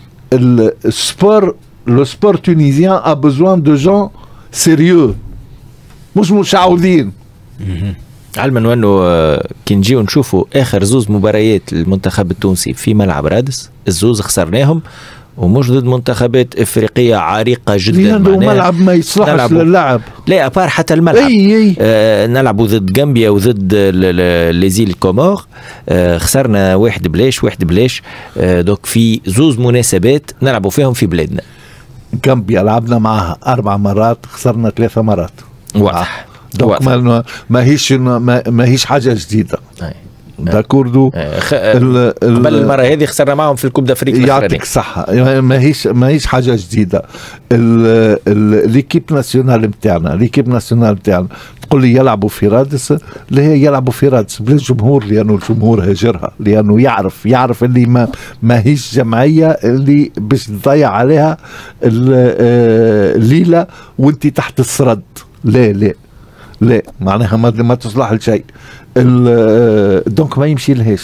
لو سبور تونيزيان a besoin de gens sérieux مش مشعوذين.
علما وانه كي نجيو نشوفوا اخر زوز مباريات المنتخب التونسي في ملعب رادس، الزوز خسرناهم ومش ضد منتخبات افريقيه عريقه جدا،
لانه ملعب ما يصلحش للعب،
لا ابار حتى الملعب. نلعبوا ضد غامبيا وضد ليزيل الكومور، خسرنا واحد بلاش. دوك في زوز مناسبات نلعبوا فيهم في بلادنا.
غامبيا لعبنا معها 4 مرات، خسرنا 3 مرات.
واضح.
دوك ما هيش حاجه جديده. داكوردو
قبل المره هذه خسرنا معهم في الكوب دافريك.
يعطيك الصحه، ما هيش حاجه جديده. ليكيب ناسيونال نتاعنا تقول لي يلعبوا في رادس، اللي هي يلعبوا في رادس بلا جمهور، لانه الجمهور هاجرها، لانه يعرف اللي ما هيش جمعيه اللي باش تضيع عليها الليله وانت تحت السرد. لا معناها ما تصلح لشيء. دونك ما يمشي لهاش.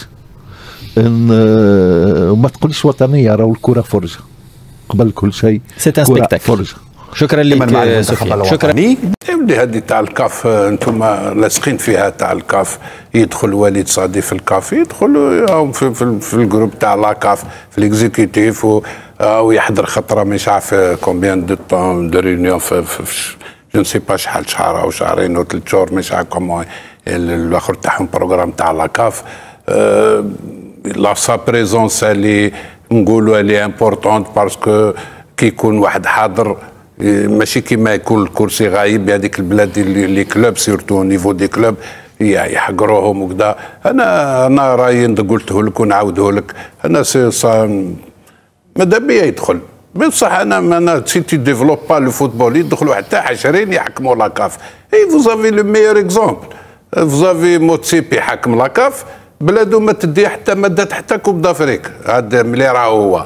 وما تقولش وطنيه، راهو الكره فرجه قبل كل شيء،
كره فرجه. شكرا لك سفيان. شكرا
لي هذه تاع الكاف، انتم لاصقين فيها تاع الكاف. يدخل وليد صادي في الكاف، يدخل في الجروب تاع لاكاف في ليكزيكوتيف، ويحضر خطره مش عارف كومبيان دو طون دو ريونيون جو نسي با شحال، شهر او شهرين او 3 شهور مش عارف كومون الاخر تاعهم بروغرام تاع لاكاف. لا سا بريزونس اللي نقولوا اللي امبورطونت، باسكو كي يكون واحد حاضر ماشي كيما يكون الكرسي غايب. هذيك البلاد اللي كلوب سيرتو نيفو دي كلوب يحقروهم وكذا. انا رايي قلته لك ونعاوده لك، انا ماذا بيا يدخل بصح. انا سي تي ديفلوب با لو فوتبول يدخلوا حتى 20 يحكموا لاكاف. اي فوزافي لو ميور اكزومبل، فوزافي موتسيبي حكم لاكاف، بلادو ما تدي حتى ما دات حتى كوب دافريك. هذا ملي راه هو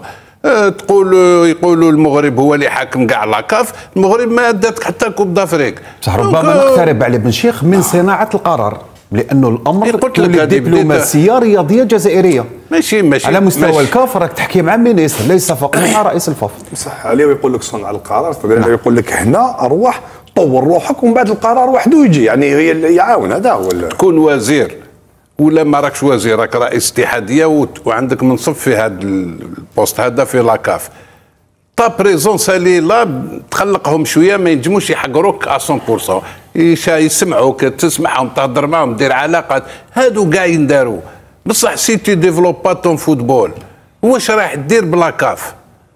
يقولوا المغرب هو اللي حاكم كاع لاكاف، المغرب ما دات حتى كوب دافريك.
صح، ربما نقترب على بن شيخ من صناعه القرار، لانه الامر تولي دبلوماسيه رياضيه جزائريه
ماشي
على مستوى الكاف. راك تحكي مع مينيستر ليس فقط مع رئيس الفاف.
صح عليه، ويقول لك صنع القرار، يقول لك هنا اروح طور روحك ومن بعد القرار وحده يجي، يعني هي يعاون. هذا هو
تكون وزير ولا ما راكش وزير، راك رئيس اتحاديه وعندك منصب في هذا البوست هذا في لاكاف. تا بريزونس اللي لا تخلقهم شويه ما ينجموش يحقروك 100%. يسمعوك، تسمعهم، تهضر معهم، دير علاقات، هادو كاع ينداروا. بصح سي تي ديفلوب با طون فوتبول، واش راح دير بلاكاف؟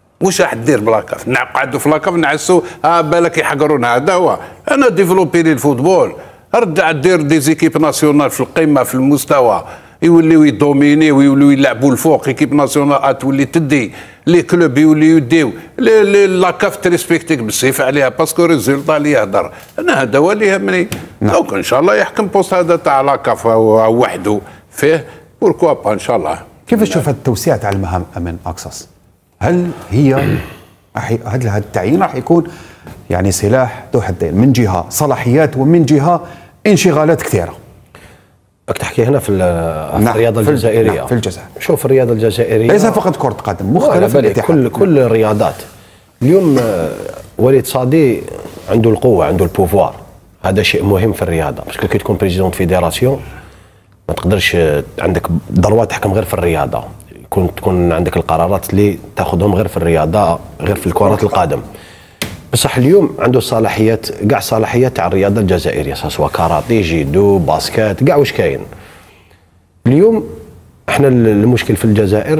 نقعدوا في لاكاف نعسوا بالك يحقرونا. هذا هو. انا ديفلوبي لي الفوتبول، رجع دير دي زيكيب ناسيونال في القمه في المستوى، يوليو يدوميني ويوليو يلعبوا الفوق. ايكيب ناسيونال تولي تدي لي كلوب يوليو يديو لاكاف تريسبكتيك بالسيف عليها باسكو ريزولتا اللي يهضر. انا هذا هو اللي يهمني. دونك ان شاء الله يحكم بوست هذا تاع لاكاف وحده فيه بوركوا با ان شاء الله.
كيف تشوف التوسيع تاع المهام امين اكسس؟ هل هي هذا التعيين راح يكون يعني سلاح ذو حدين، من جهه صلاحيات ومن جهه انشغالات كثيره؟
راك تحكي هنا في الرياضه الجزائريه.
في الجزائر.
شوف الرياضه الجزائريه
ليس فقط كره قدم، مختلف الاتحاد.
كل الرياضات. اليوم وليد صادي عنده القوه، عنده البوفوار، هذا شيء مهم في الرياضه، باسكو كي تكون بريزيدون فيدراسيون ما تقدرش عندك ضروات تحكم غير في الرياضه، تكون عندك القرارات اللي تاخذهم غير في الرياضه، غير في كره القدم. بصح اليوم عنده صلاحيات، كاع صلاحيات تاع الرياضه الجزائريه، سواء كاراتي، جيدو، باسكت، كاع واش كاين. اليوم احنا المشكل في الجزائر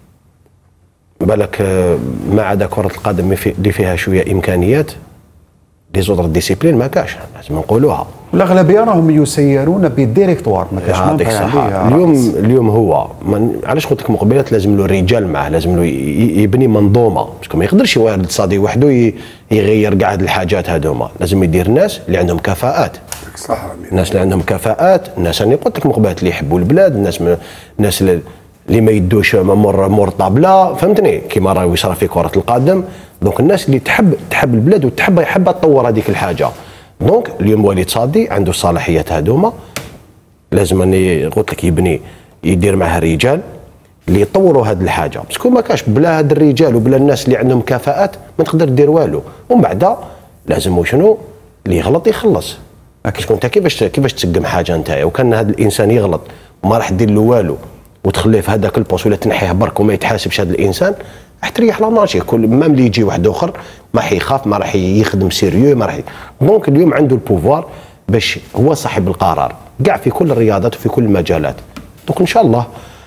بالك ما عدا كره القدم اللي فيها شويه امكانيات، لي زوتر ديسيبلين ما كاش، لازم نقولوها.
الاغلبيه راهم يسيرون بالديريكتوار، ما كاش ما
اليوم هو علاش قلت لك مقبلات لازم له رجال معاه، لازم له يبني منظومه، باسكو ما يقدرش وليد صادي وحده يغير كاع هاد الحاجات هذوما، لازم يدير ناس اللي عندهم كفاءات.
صح.
الناس اللي عندهم كفاءات، الناس اللي قلت لك مقبلات اللي يحبوا البلاد، الناس اللي ما يدوش مور طابله، فهمتني؟ كيما راه يصرى في كره القدم. دونك الناس اللي تحب البلاد وتحب تطور هذيك الحاجه. دونك اليوم وليد صادي عنده الصلاحيات هذوما، لازم اني قلت لك يدير معها رجال اللي يطوروا هذه الحاجه، باسكو ما كاش بلا هاد الرجال وبلا الناس اللي عندهم كفاءات ما تقدر دير والو. ومن بعد لازم شنو اللي يغلط يخلص. باسكو انت كيفاش تسقم حاجه نتايا، وكان هذا الانسان يغلط وما راح دير له والو وتخليه في هذاك البوست ولا تنحيه برك وما يتحاسبش هذا الانسان، راح تريح لا ماشي. كل ما اللي يجي واحد اخر ما راح يخاف، ما راح يخدم سيريو، ما راح. دونك اليوم عنده البوفوار باش هو صاحب القرار كاع في كل الرياضات وفي كل المجالات. دونك ان شاء الله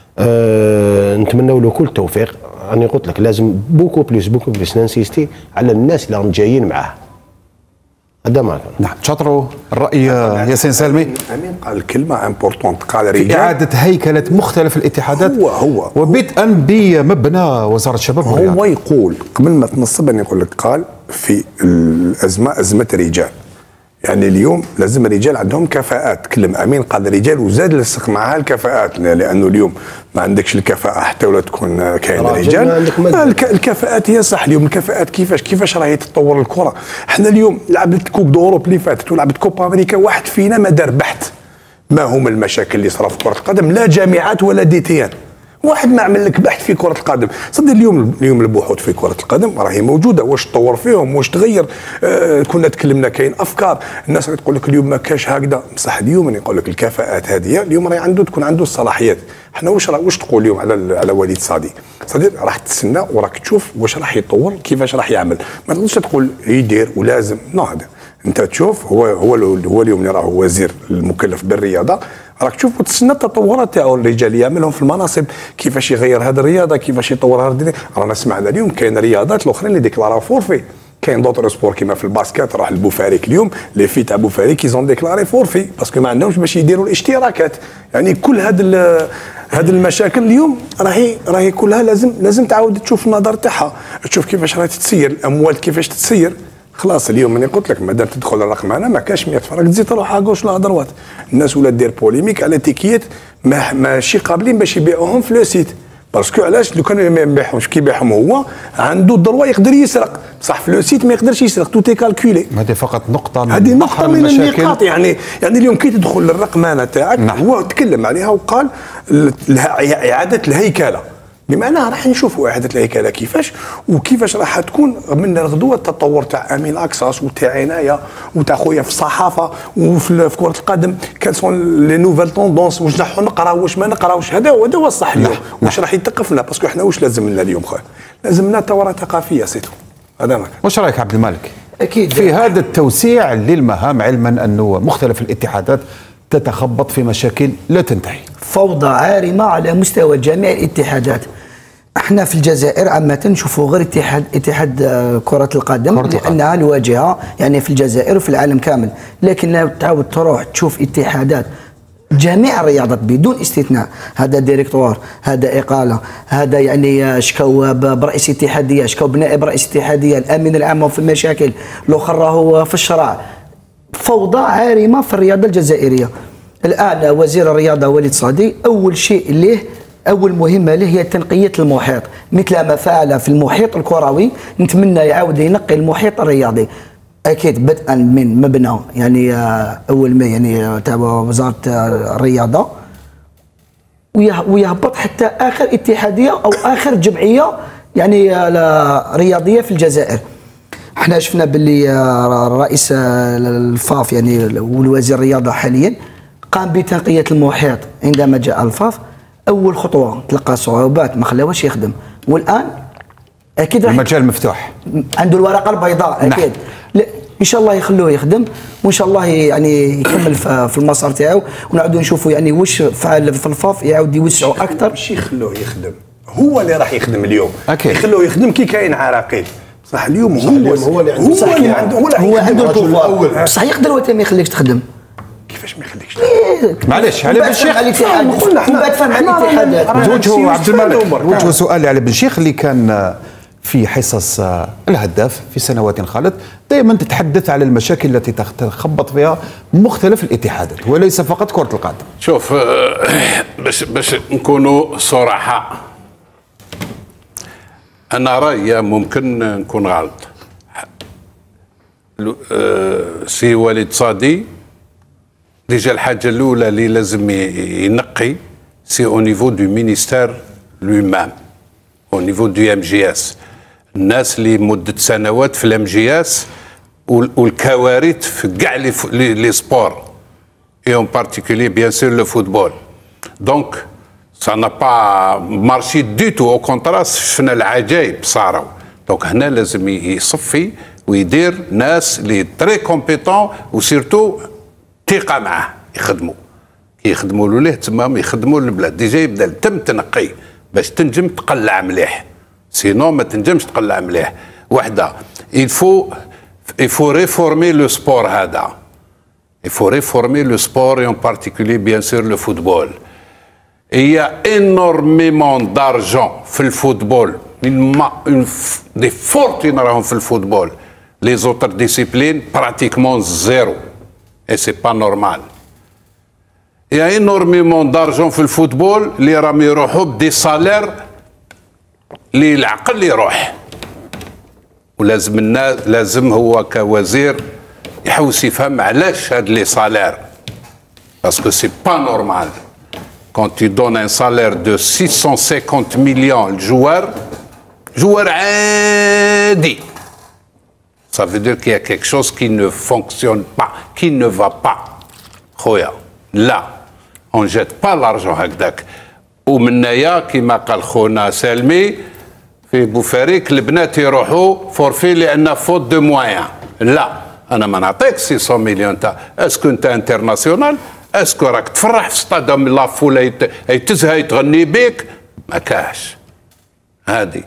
نتمنوا له كل التوفيق. انا قلت لك لازم بوكو بليس نانسيستي على الناس اللي راهم جايين معاه. هذا ما كان.
نعم، شاطروا الراي ياسين سالمي.
امين قال كلمه امبورطونت، قال رجال
في اعاده هيكله مختلف الاتحادات
هو
وبدءا بمبنى وزاره الشباب والرياضه.
هو يقول قبل ما تنصب أن يقول لك قال في الازمه ازمه رجال، يعني اليوم لازم الرجال عندهم كفاءات. كلم امين قال رجال وزاد لصق معها الكفاءات، لانه اليوم ما عندكش الكفاءه حتى ولا تكون كاين رجال. الكفاءات هي صح. اليوم الكفاءات كيفاش راهي تتطور الكره. احنا اليوم لعبت كوب دوروب اللي فاتت ولعبت كوبا امريكا، واحد فينا ما دار بحث ما هم المشاكل اللي صرا في كره القدم، لا جامعات ولا ديتيان. واحد ما عمل لك بحث في كره القدم. صدق اليوم البحوث في كره القدم راهي موجوده، واش تطور فيهم، واش تغير. كنا تكلمنا كاين افكار، الناس راهي تقول لك اليوم ما كاش هكذا، بصح اليوم انا نقول لك الكفاءات هذه اليوم راهي تكون عنده الصلاحيات. احنا واش تقول اليوم على وليد صادي راح تستنى وراك تشوف واش راح يطور، كيفاش راح يعمل. ما تقدرش تقول يدير ولازم هذا. انت تشوف هو اليوم اللي راه وزير المكلف بالرياضه، راك تشوف وتسنى التطورات تاعو الرجال يعملهم في المناصب، كيفاش يغير هذه الرياضه، كيفاش يطور هذه. رانا سمعنا اليوم كاين رياضات الاخرين اللي ديكلاراو فورفي، كاين دوطر سبور كيما في الباسكت راح البوفاريك اليوم لي في تاع بوفاريك يزون ديكلاري فورفي باسكو ما عندهمش باش يديروا الاشتراكات. يعني كل هذه المشاكل اليوم راهي كلها لازم تعاود تشوف النظر تاعها، تشوف كيفاش راهي تتسير الاموال، كيفاش تتسير. خلاص اليوم انا قلت لك مادام تدخل الرقم انا ما كاش 100 فرق تزيد تروح على غوش لا دروات. الناس ولا دير بوليميك على تيكيات ماشي قابلين باش يبيعوهم في لو سيت، باسكو علاش لو كانوا ما يبيعهمش كي يبيعهم هو عنده الدروا يقدر يسرق، بصح في لو سيت ما يقدرش يسرق، تو تي كالكولي.
هذه فقط نقطه
هذه نقطه من النقاط. يعني اليوم كي تدخل للرقمنه تاعك هو تكلم عليها وقال اعاده الهيكله، بمعنى راح نشوفوا اعاده الهيكله كيفاش وكيفاش راح تكون من الغدوه التطور تاع امين اكساس وتاع عنايه وتاع خويا في الصحافه وفي كره القدم. كان سون لي نوفيل توندونس، واش نحن نقراو واش ما نقراوش. هذا هو الصح اليوم. واش راح يتقفنا باسكو احنا واش لازم لنا اليوم خويا؟ لازم لنا ثوره ثقافيه سيتو. هذا ما كان.
واش رايك عبد الملك؟
اكيد
في هذا التوسيع للمهام، علما انه مختلف الاتحادات تتخبط في مشاكل لا تنتهي،
فوضى عارمه على مستوى جميع الاتحادات. احنا في الجزائر عامة نشوفوا غير اتحاد كرة القدم لأنها الواجهة يعني في الجزائر وفي العالم كامل، لكن تعاود تروح تشوف اتحادات جميع الرياضات بدون استثناء، هذا ديريكتوار، هذا إقالة، هذا يعني شكاو برئيس اتحادية، شكاو بنائب رئيس اتحادية، الأمين العام في المشاكل، الآخر راهو في الشرع. فوضى عارمة في الرياضة الجزائرية. الآن وزير الرياضة وليد صادي أول شيء له، أول مهمة له هي تنقية المحيط، مثل ما فعل في المحيط الكروي. نتمنى يعاود ينقي المحيط الرياضي، اكيد بدءا من مبنى يعني اول ما يعني تاع وزاره الرياضه، ويهبط حتى اخر اتحاديه او اخر جمعيه يعني رياضيه في الجزائر. احنا شفنا باللي رئيس الفاف يعني والوزير الرياضه حاليا قام بتنقيه المحيط عندما جاء الفاف. اول خطوه تلقى صعوبات ما خلاوش يخدم، والان اكيد
المجال مفتوح،
عنده الورقه البيضاء اكيد. لا ان شاء الله يخلوه يخدم، وان شاء الله يعني يكمل في المسار تاعو، ونعاودوا نشوفوا يعني واش فعل في الفاف يعاود يوسعوا اكثر.
ماشي يخلوه يخدم، هو اللي راح يخدم اليوم.
اكيد
يخلوه يخدم كي كاين عراقيل. صح اليوم هو اللي عنده
هو عنده البوفوار، بصح يقدر هو ما يخليكش تخدم.
كيفاش ما يخليكش؟
معليش علي بن شيخ
قلنا احنا فهم الاتحادات.
عبد الملك وجهوا سؤال علي بن شيخ اللي كان في حصص الهداف في سنوات خالت دائما تتحدث على المشاكل التي تخبط فيها مختلف الاتحادات وليس فقط كرة القدم.
شوف باش نكونوا صراحة، أنا رأيي ممكن نكون غلط. سي وليد صادي ديجا الحاجة الأولى اللي لازم ينقي سي أو نيفو دو مينيستير لو مام، أو نيفو دو MGS. الناس اللي مدة سنوات في الMGS والكوارث في كاع لي سبور et en particulier bien sûr le football. Donc ça n'a pas marché du tout, au contraire شفنا العجائب صاروا. دونك هنا لازم يصفي ويدير ناس اللي تري كومبيتون وسيرتو ثقة معاه يخدموا له ليه تمام، يخدموا للبلاد. ديجا يبدا تم تنقي باش تنجم تقلع مليح، سينو ما تنجمش تقلع مليح. وحده il faut réformer le sport هذا. Il faut réformer le sport et en particulier bien sûr le football. Il y a énormément d'argent في الفوتبول، des fortunes راهم في الفوتبول. Les autres disciplines pratiquement zéro et c'est pas normal. Il y a énormément d'argent في الفوتبول اللي راهم يروحوا بدي سالير اللي العقل يروح. ولازم الناس لازم هو كوزير يحوس يفهم علاش هاد لي سالير. باسكو سي با نورمال quand tu donnes un salaire de 650 millions الجوار عادي. Ça veut dire qu'il y a quelque chose qui ne fonctionne pas, qui ne va pas. خويا لا on jette pas l'argent هكذاك. ومنايا كما قال خونا سلمي في بوفاريك البنات يروحوا فورفي لان فوت دو موان. لا انا ما نعطيك 600 مليون تاع اسكو انت انترناسيونال، اسكو راك تفرح في ستاديوم لا فول تزهى تغني بيك، ما كاش. هذه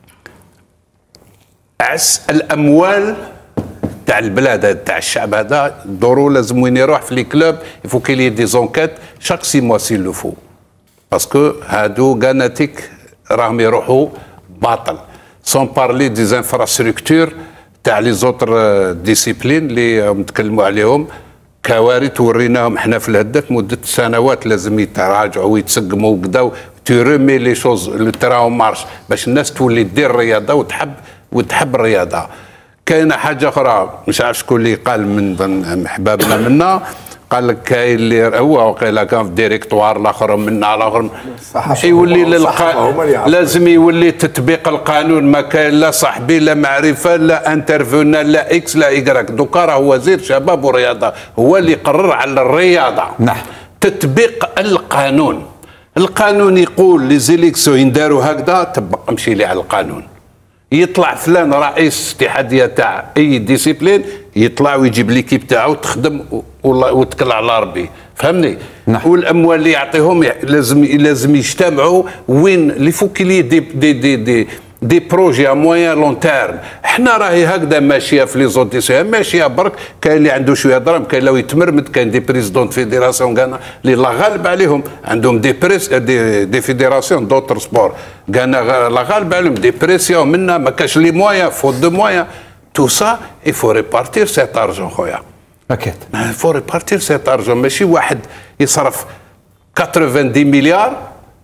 عس الاموال تاع البلاد تاع الشعب هذا دورو لازم وين يروح في لي كلوب يفو كي لي دي زونكيت شاك 6 موا سي لو فو، باسكو هادو كاناتيك راهم يروحوا باطل. سون بارلي دي زانفراستركتور تاع لي زوتر ديسيبلين اللي نتكلموا عليهم كوارث وريناهم احنا في الهداف مده سنوات. لازم يتراجعوا ويتسقموا وكذا تيرمي لي شوز لو تراهم مارش باش الناس تولي دير الرياضه وتحب الرياضه. كاينه حاجه اخرى مش عارف شكون اللي قال من احبابنا منا، قال لك كاين اللي هو وقيل كان في ديريكتوار الاخر منا الاخر يولي لازم يولي تطبيق القانون. ما كاين لا صاحبي لا معرفه لا انترفونا لا اكس لا ايكراك. دوكا راه وزير شباب والرياضه هو اللي يقرر على الرياضه. نعم تطبيق القانون. القانون يقول لي زيليكسيون ينداروا هكذا تبقى امشي لي على القانون. يطلع فلان رئيس اتحاديه تاع اي ديسيبلين يطلع ويجيب ليكيب تاعو تخدم وتكل على ربي، فهمني؟ نعم. والاموال اللي يعطيهم لازم يجتمعوا وين لي فوكيلي دي دي بروجي ا موان لون تيرم. حنا راهي هكذا ماشيه في لي زوديسيون، ماشيه برك. كاين اللي عنده شويه درهم، كاين اللي يتمرمد، كاين دي بريزيدون فيديراسيون كانا اللي لا غالب عليهم عندهم دي بريس دي فيديراسيون دوتر سبور كانا لا غالب عليهم دي بريسيون منا ما كاش لي موان فوت دو موان. تو سا يفو ريبارتير سيت ارجون خويا.
اكيد
يفو ريبارتير سيت ارجون، ماشي واحد يصرف 90 مليار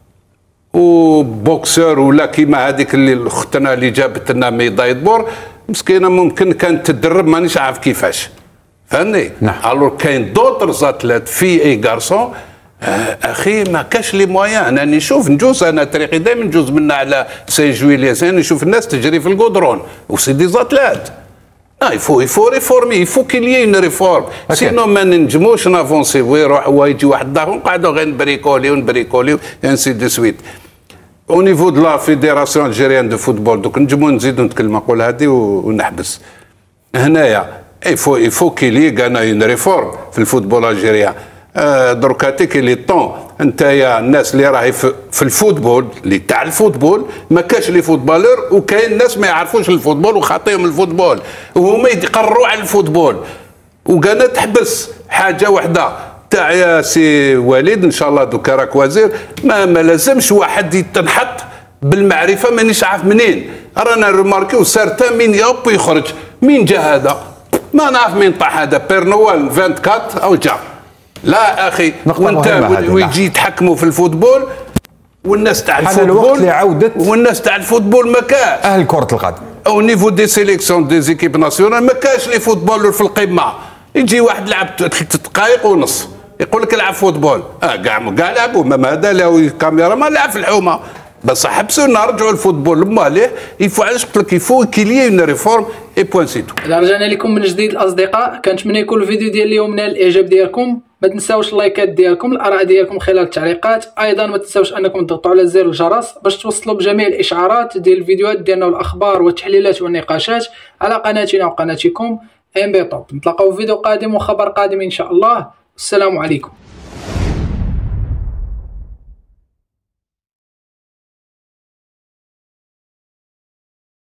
وبوكسور ولا كيما هذيك اللي اختنا اللي جابت لنا ميداي دبور مسكينه ممكن كانت تدرب مانيش عارف كيفاش، فهمني؟
نعم.
الور كاين دوتر زاتلات في اي غارسون اخي ما كاش لي مويان. انا نشوف نجوز، انا طريقي دائما نجوز منا على سي جويليا، نشوف الناس تجري في القدرون وسي دي زاتلات. يفو ريفورمي، يفو كي لي اون ريفورم، سينو ما ننجموش نافونسي ويروح ويجي واحد اخر ونقعدوا غير نبريكوليو انسي دو سويت. او نيفو دو لا فيديراسيون الجيريان دو فوتبول دوك نجمو نزيدو نتكلم نقول هذه ونحبس هنايا. يفو كي لي كانا اون ريفورم في الفوتبول الجيريان. دركاتي كي لي طون انتيا الناس اللي راهي في الفوتبول اللي تاع الفوتبول ما كاش لي فوتبالور، وكاين ناس ما يعرفوش الفوتبول وخاطيهم الفوتبول وهما يقرروا على الفوتبول. وكانا تحبس حاجه واحده تاع يا سي وليد ان شاء الله دوكا راك وزير، ما لازمش واحد يتنحط بالمعرفه مانيش عارف منين. رانا ريماركيو سارتان مين يوب يخرج، مين جا هذا ما نعرف مين طاح هذا بير نوال 24 او جا. لا اخي وانت ويجي يتحكموا في الفوتبول والناس تاع الفوتبول والناس تاع الفوتبول ما كاش.
اهل كرة القدم
او نيفو دي سيليكسيون دي زيكيب ناسيونال ما كاش لي فوتبولر في القمه. يجي واحد لعب 3 دقائق ونص يقول لك العب فوتبول، كاع لعبوا، ما هذا له كاميرا ما لعب في الحومه. بس حبسونا رجعوا الفوتبول لما عليه يفو. علاش قلت لك يفو كيلي اون ريفورم اي بوان سيتو.
رجعنا لكم من جديد الاصدقاء، كنتمنى يكون الفيديو ديال اليوم نال الاعجاب ديالكم. ما تنساوش اللايكات ديالكم، الاراء ديالكم خلال التعليقات. ايضا ما تنساوش انكم تضغطوا على زر الجرس باش توصلوا بجميع الاشعارات ديال الفيديوهات ديالنا والاخبار والتحليلات والنقاشات على قناتنا وقناتكم ام بي توب. نتلاقاو في فيديو قادم وخبر قادم ان شاء الله. السلام عليكم.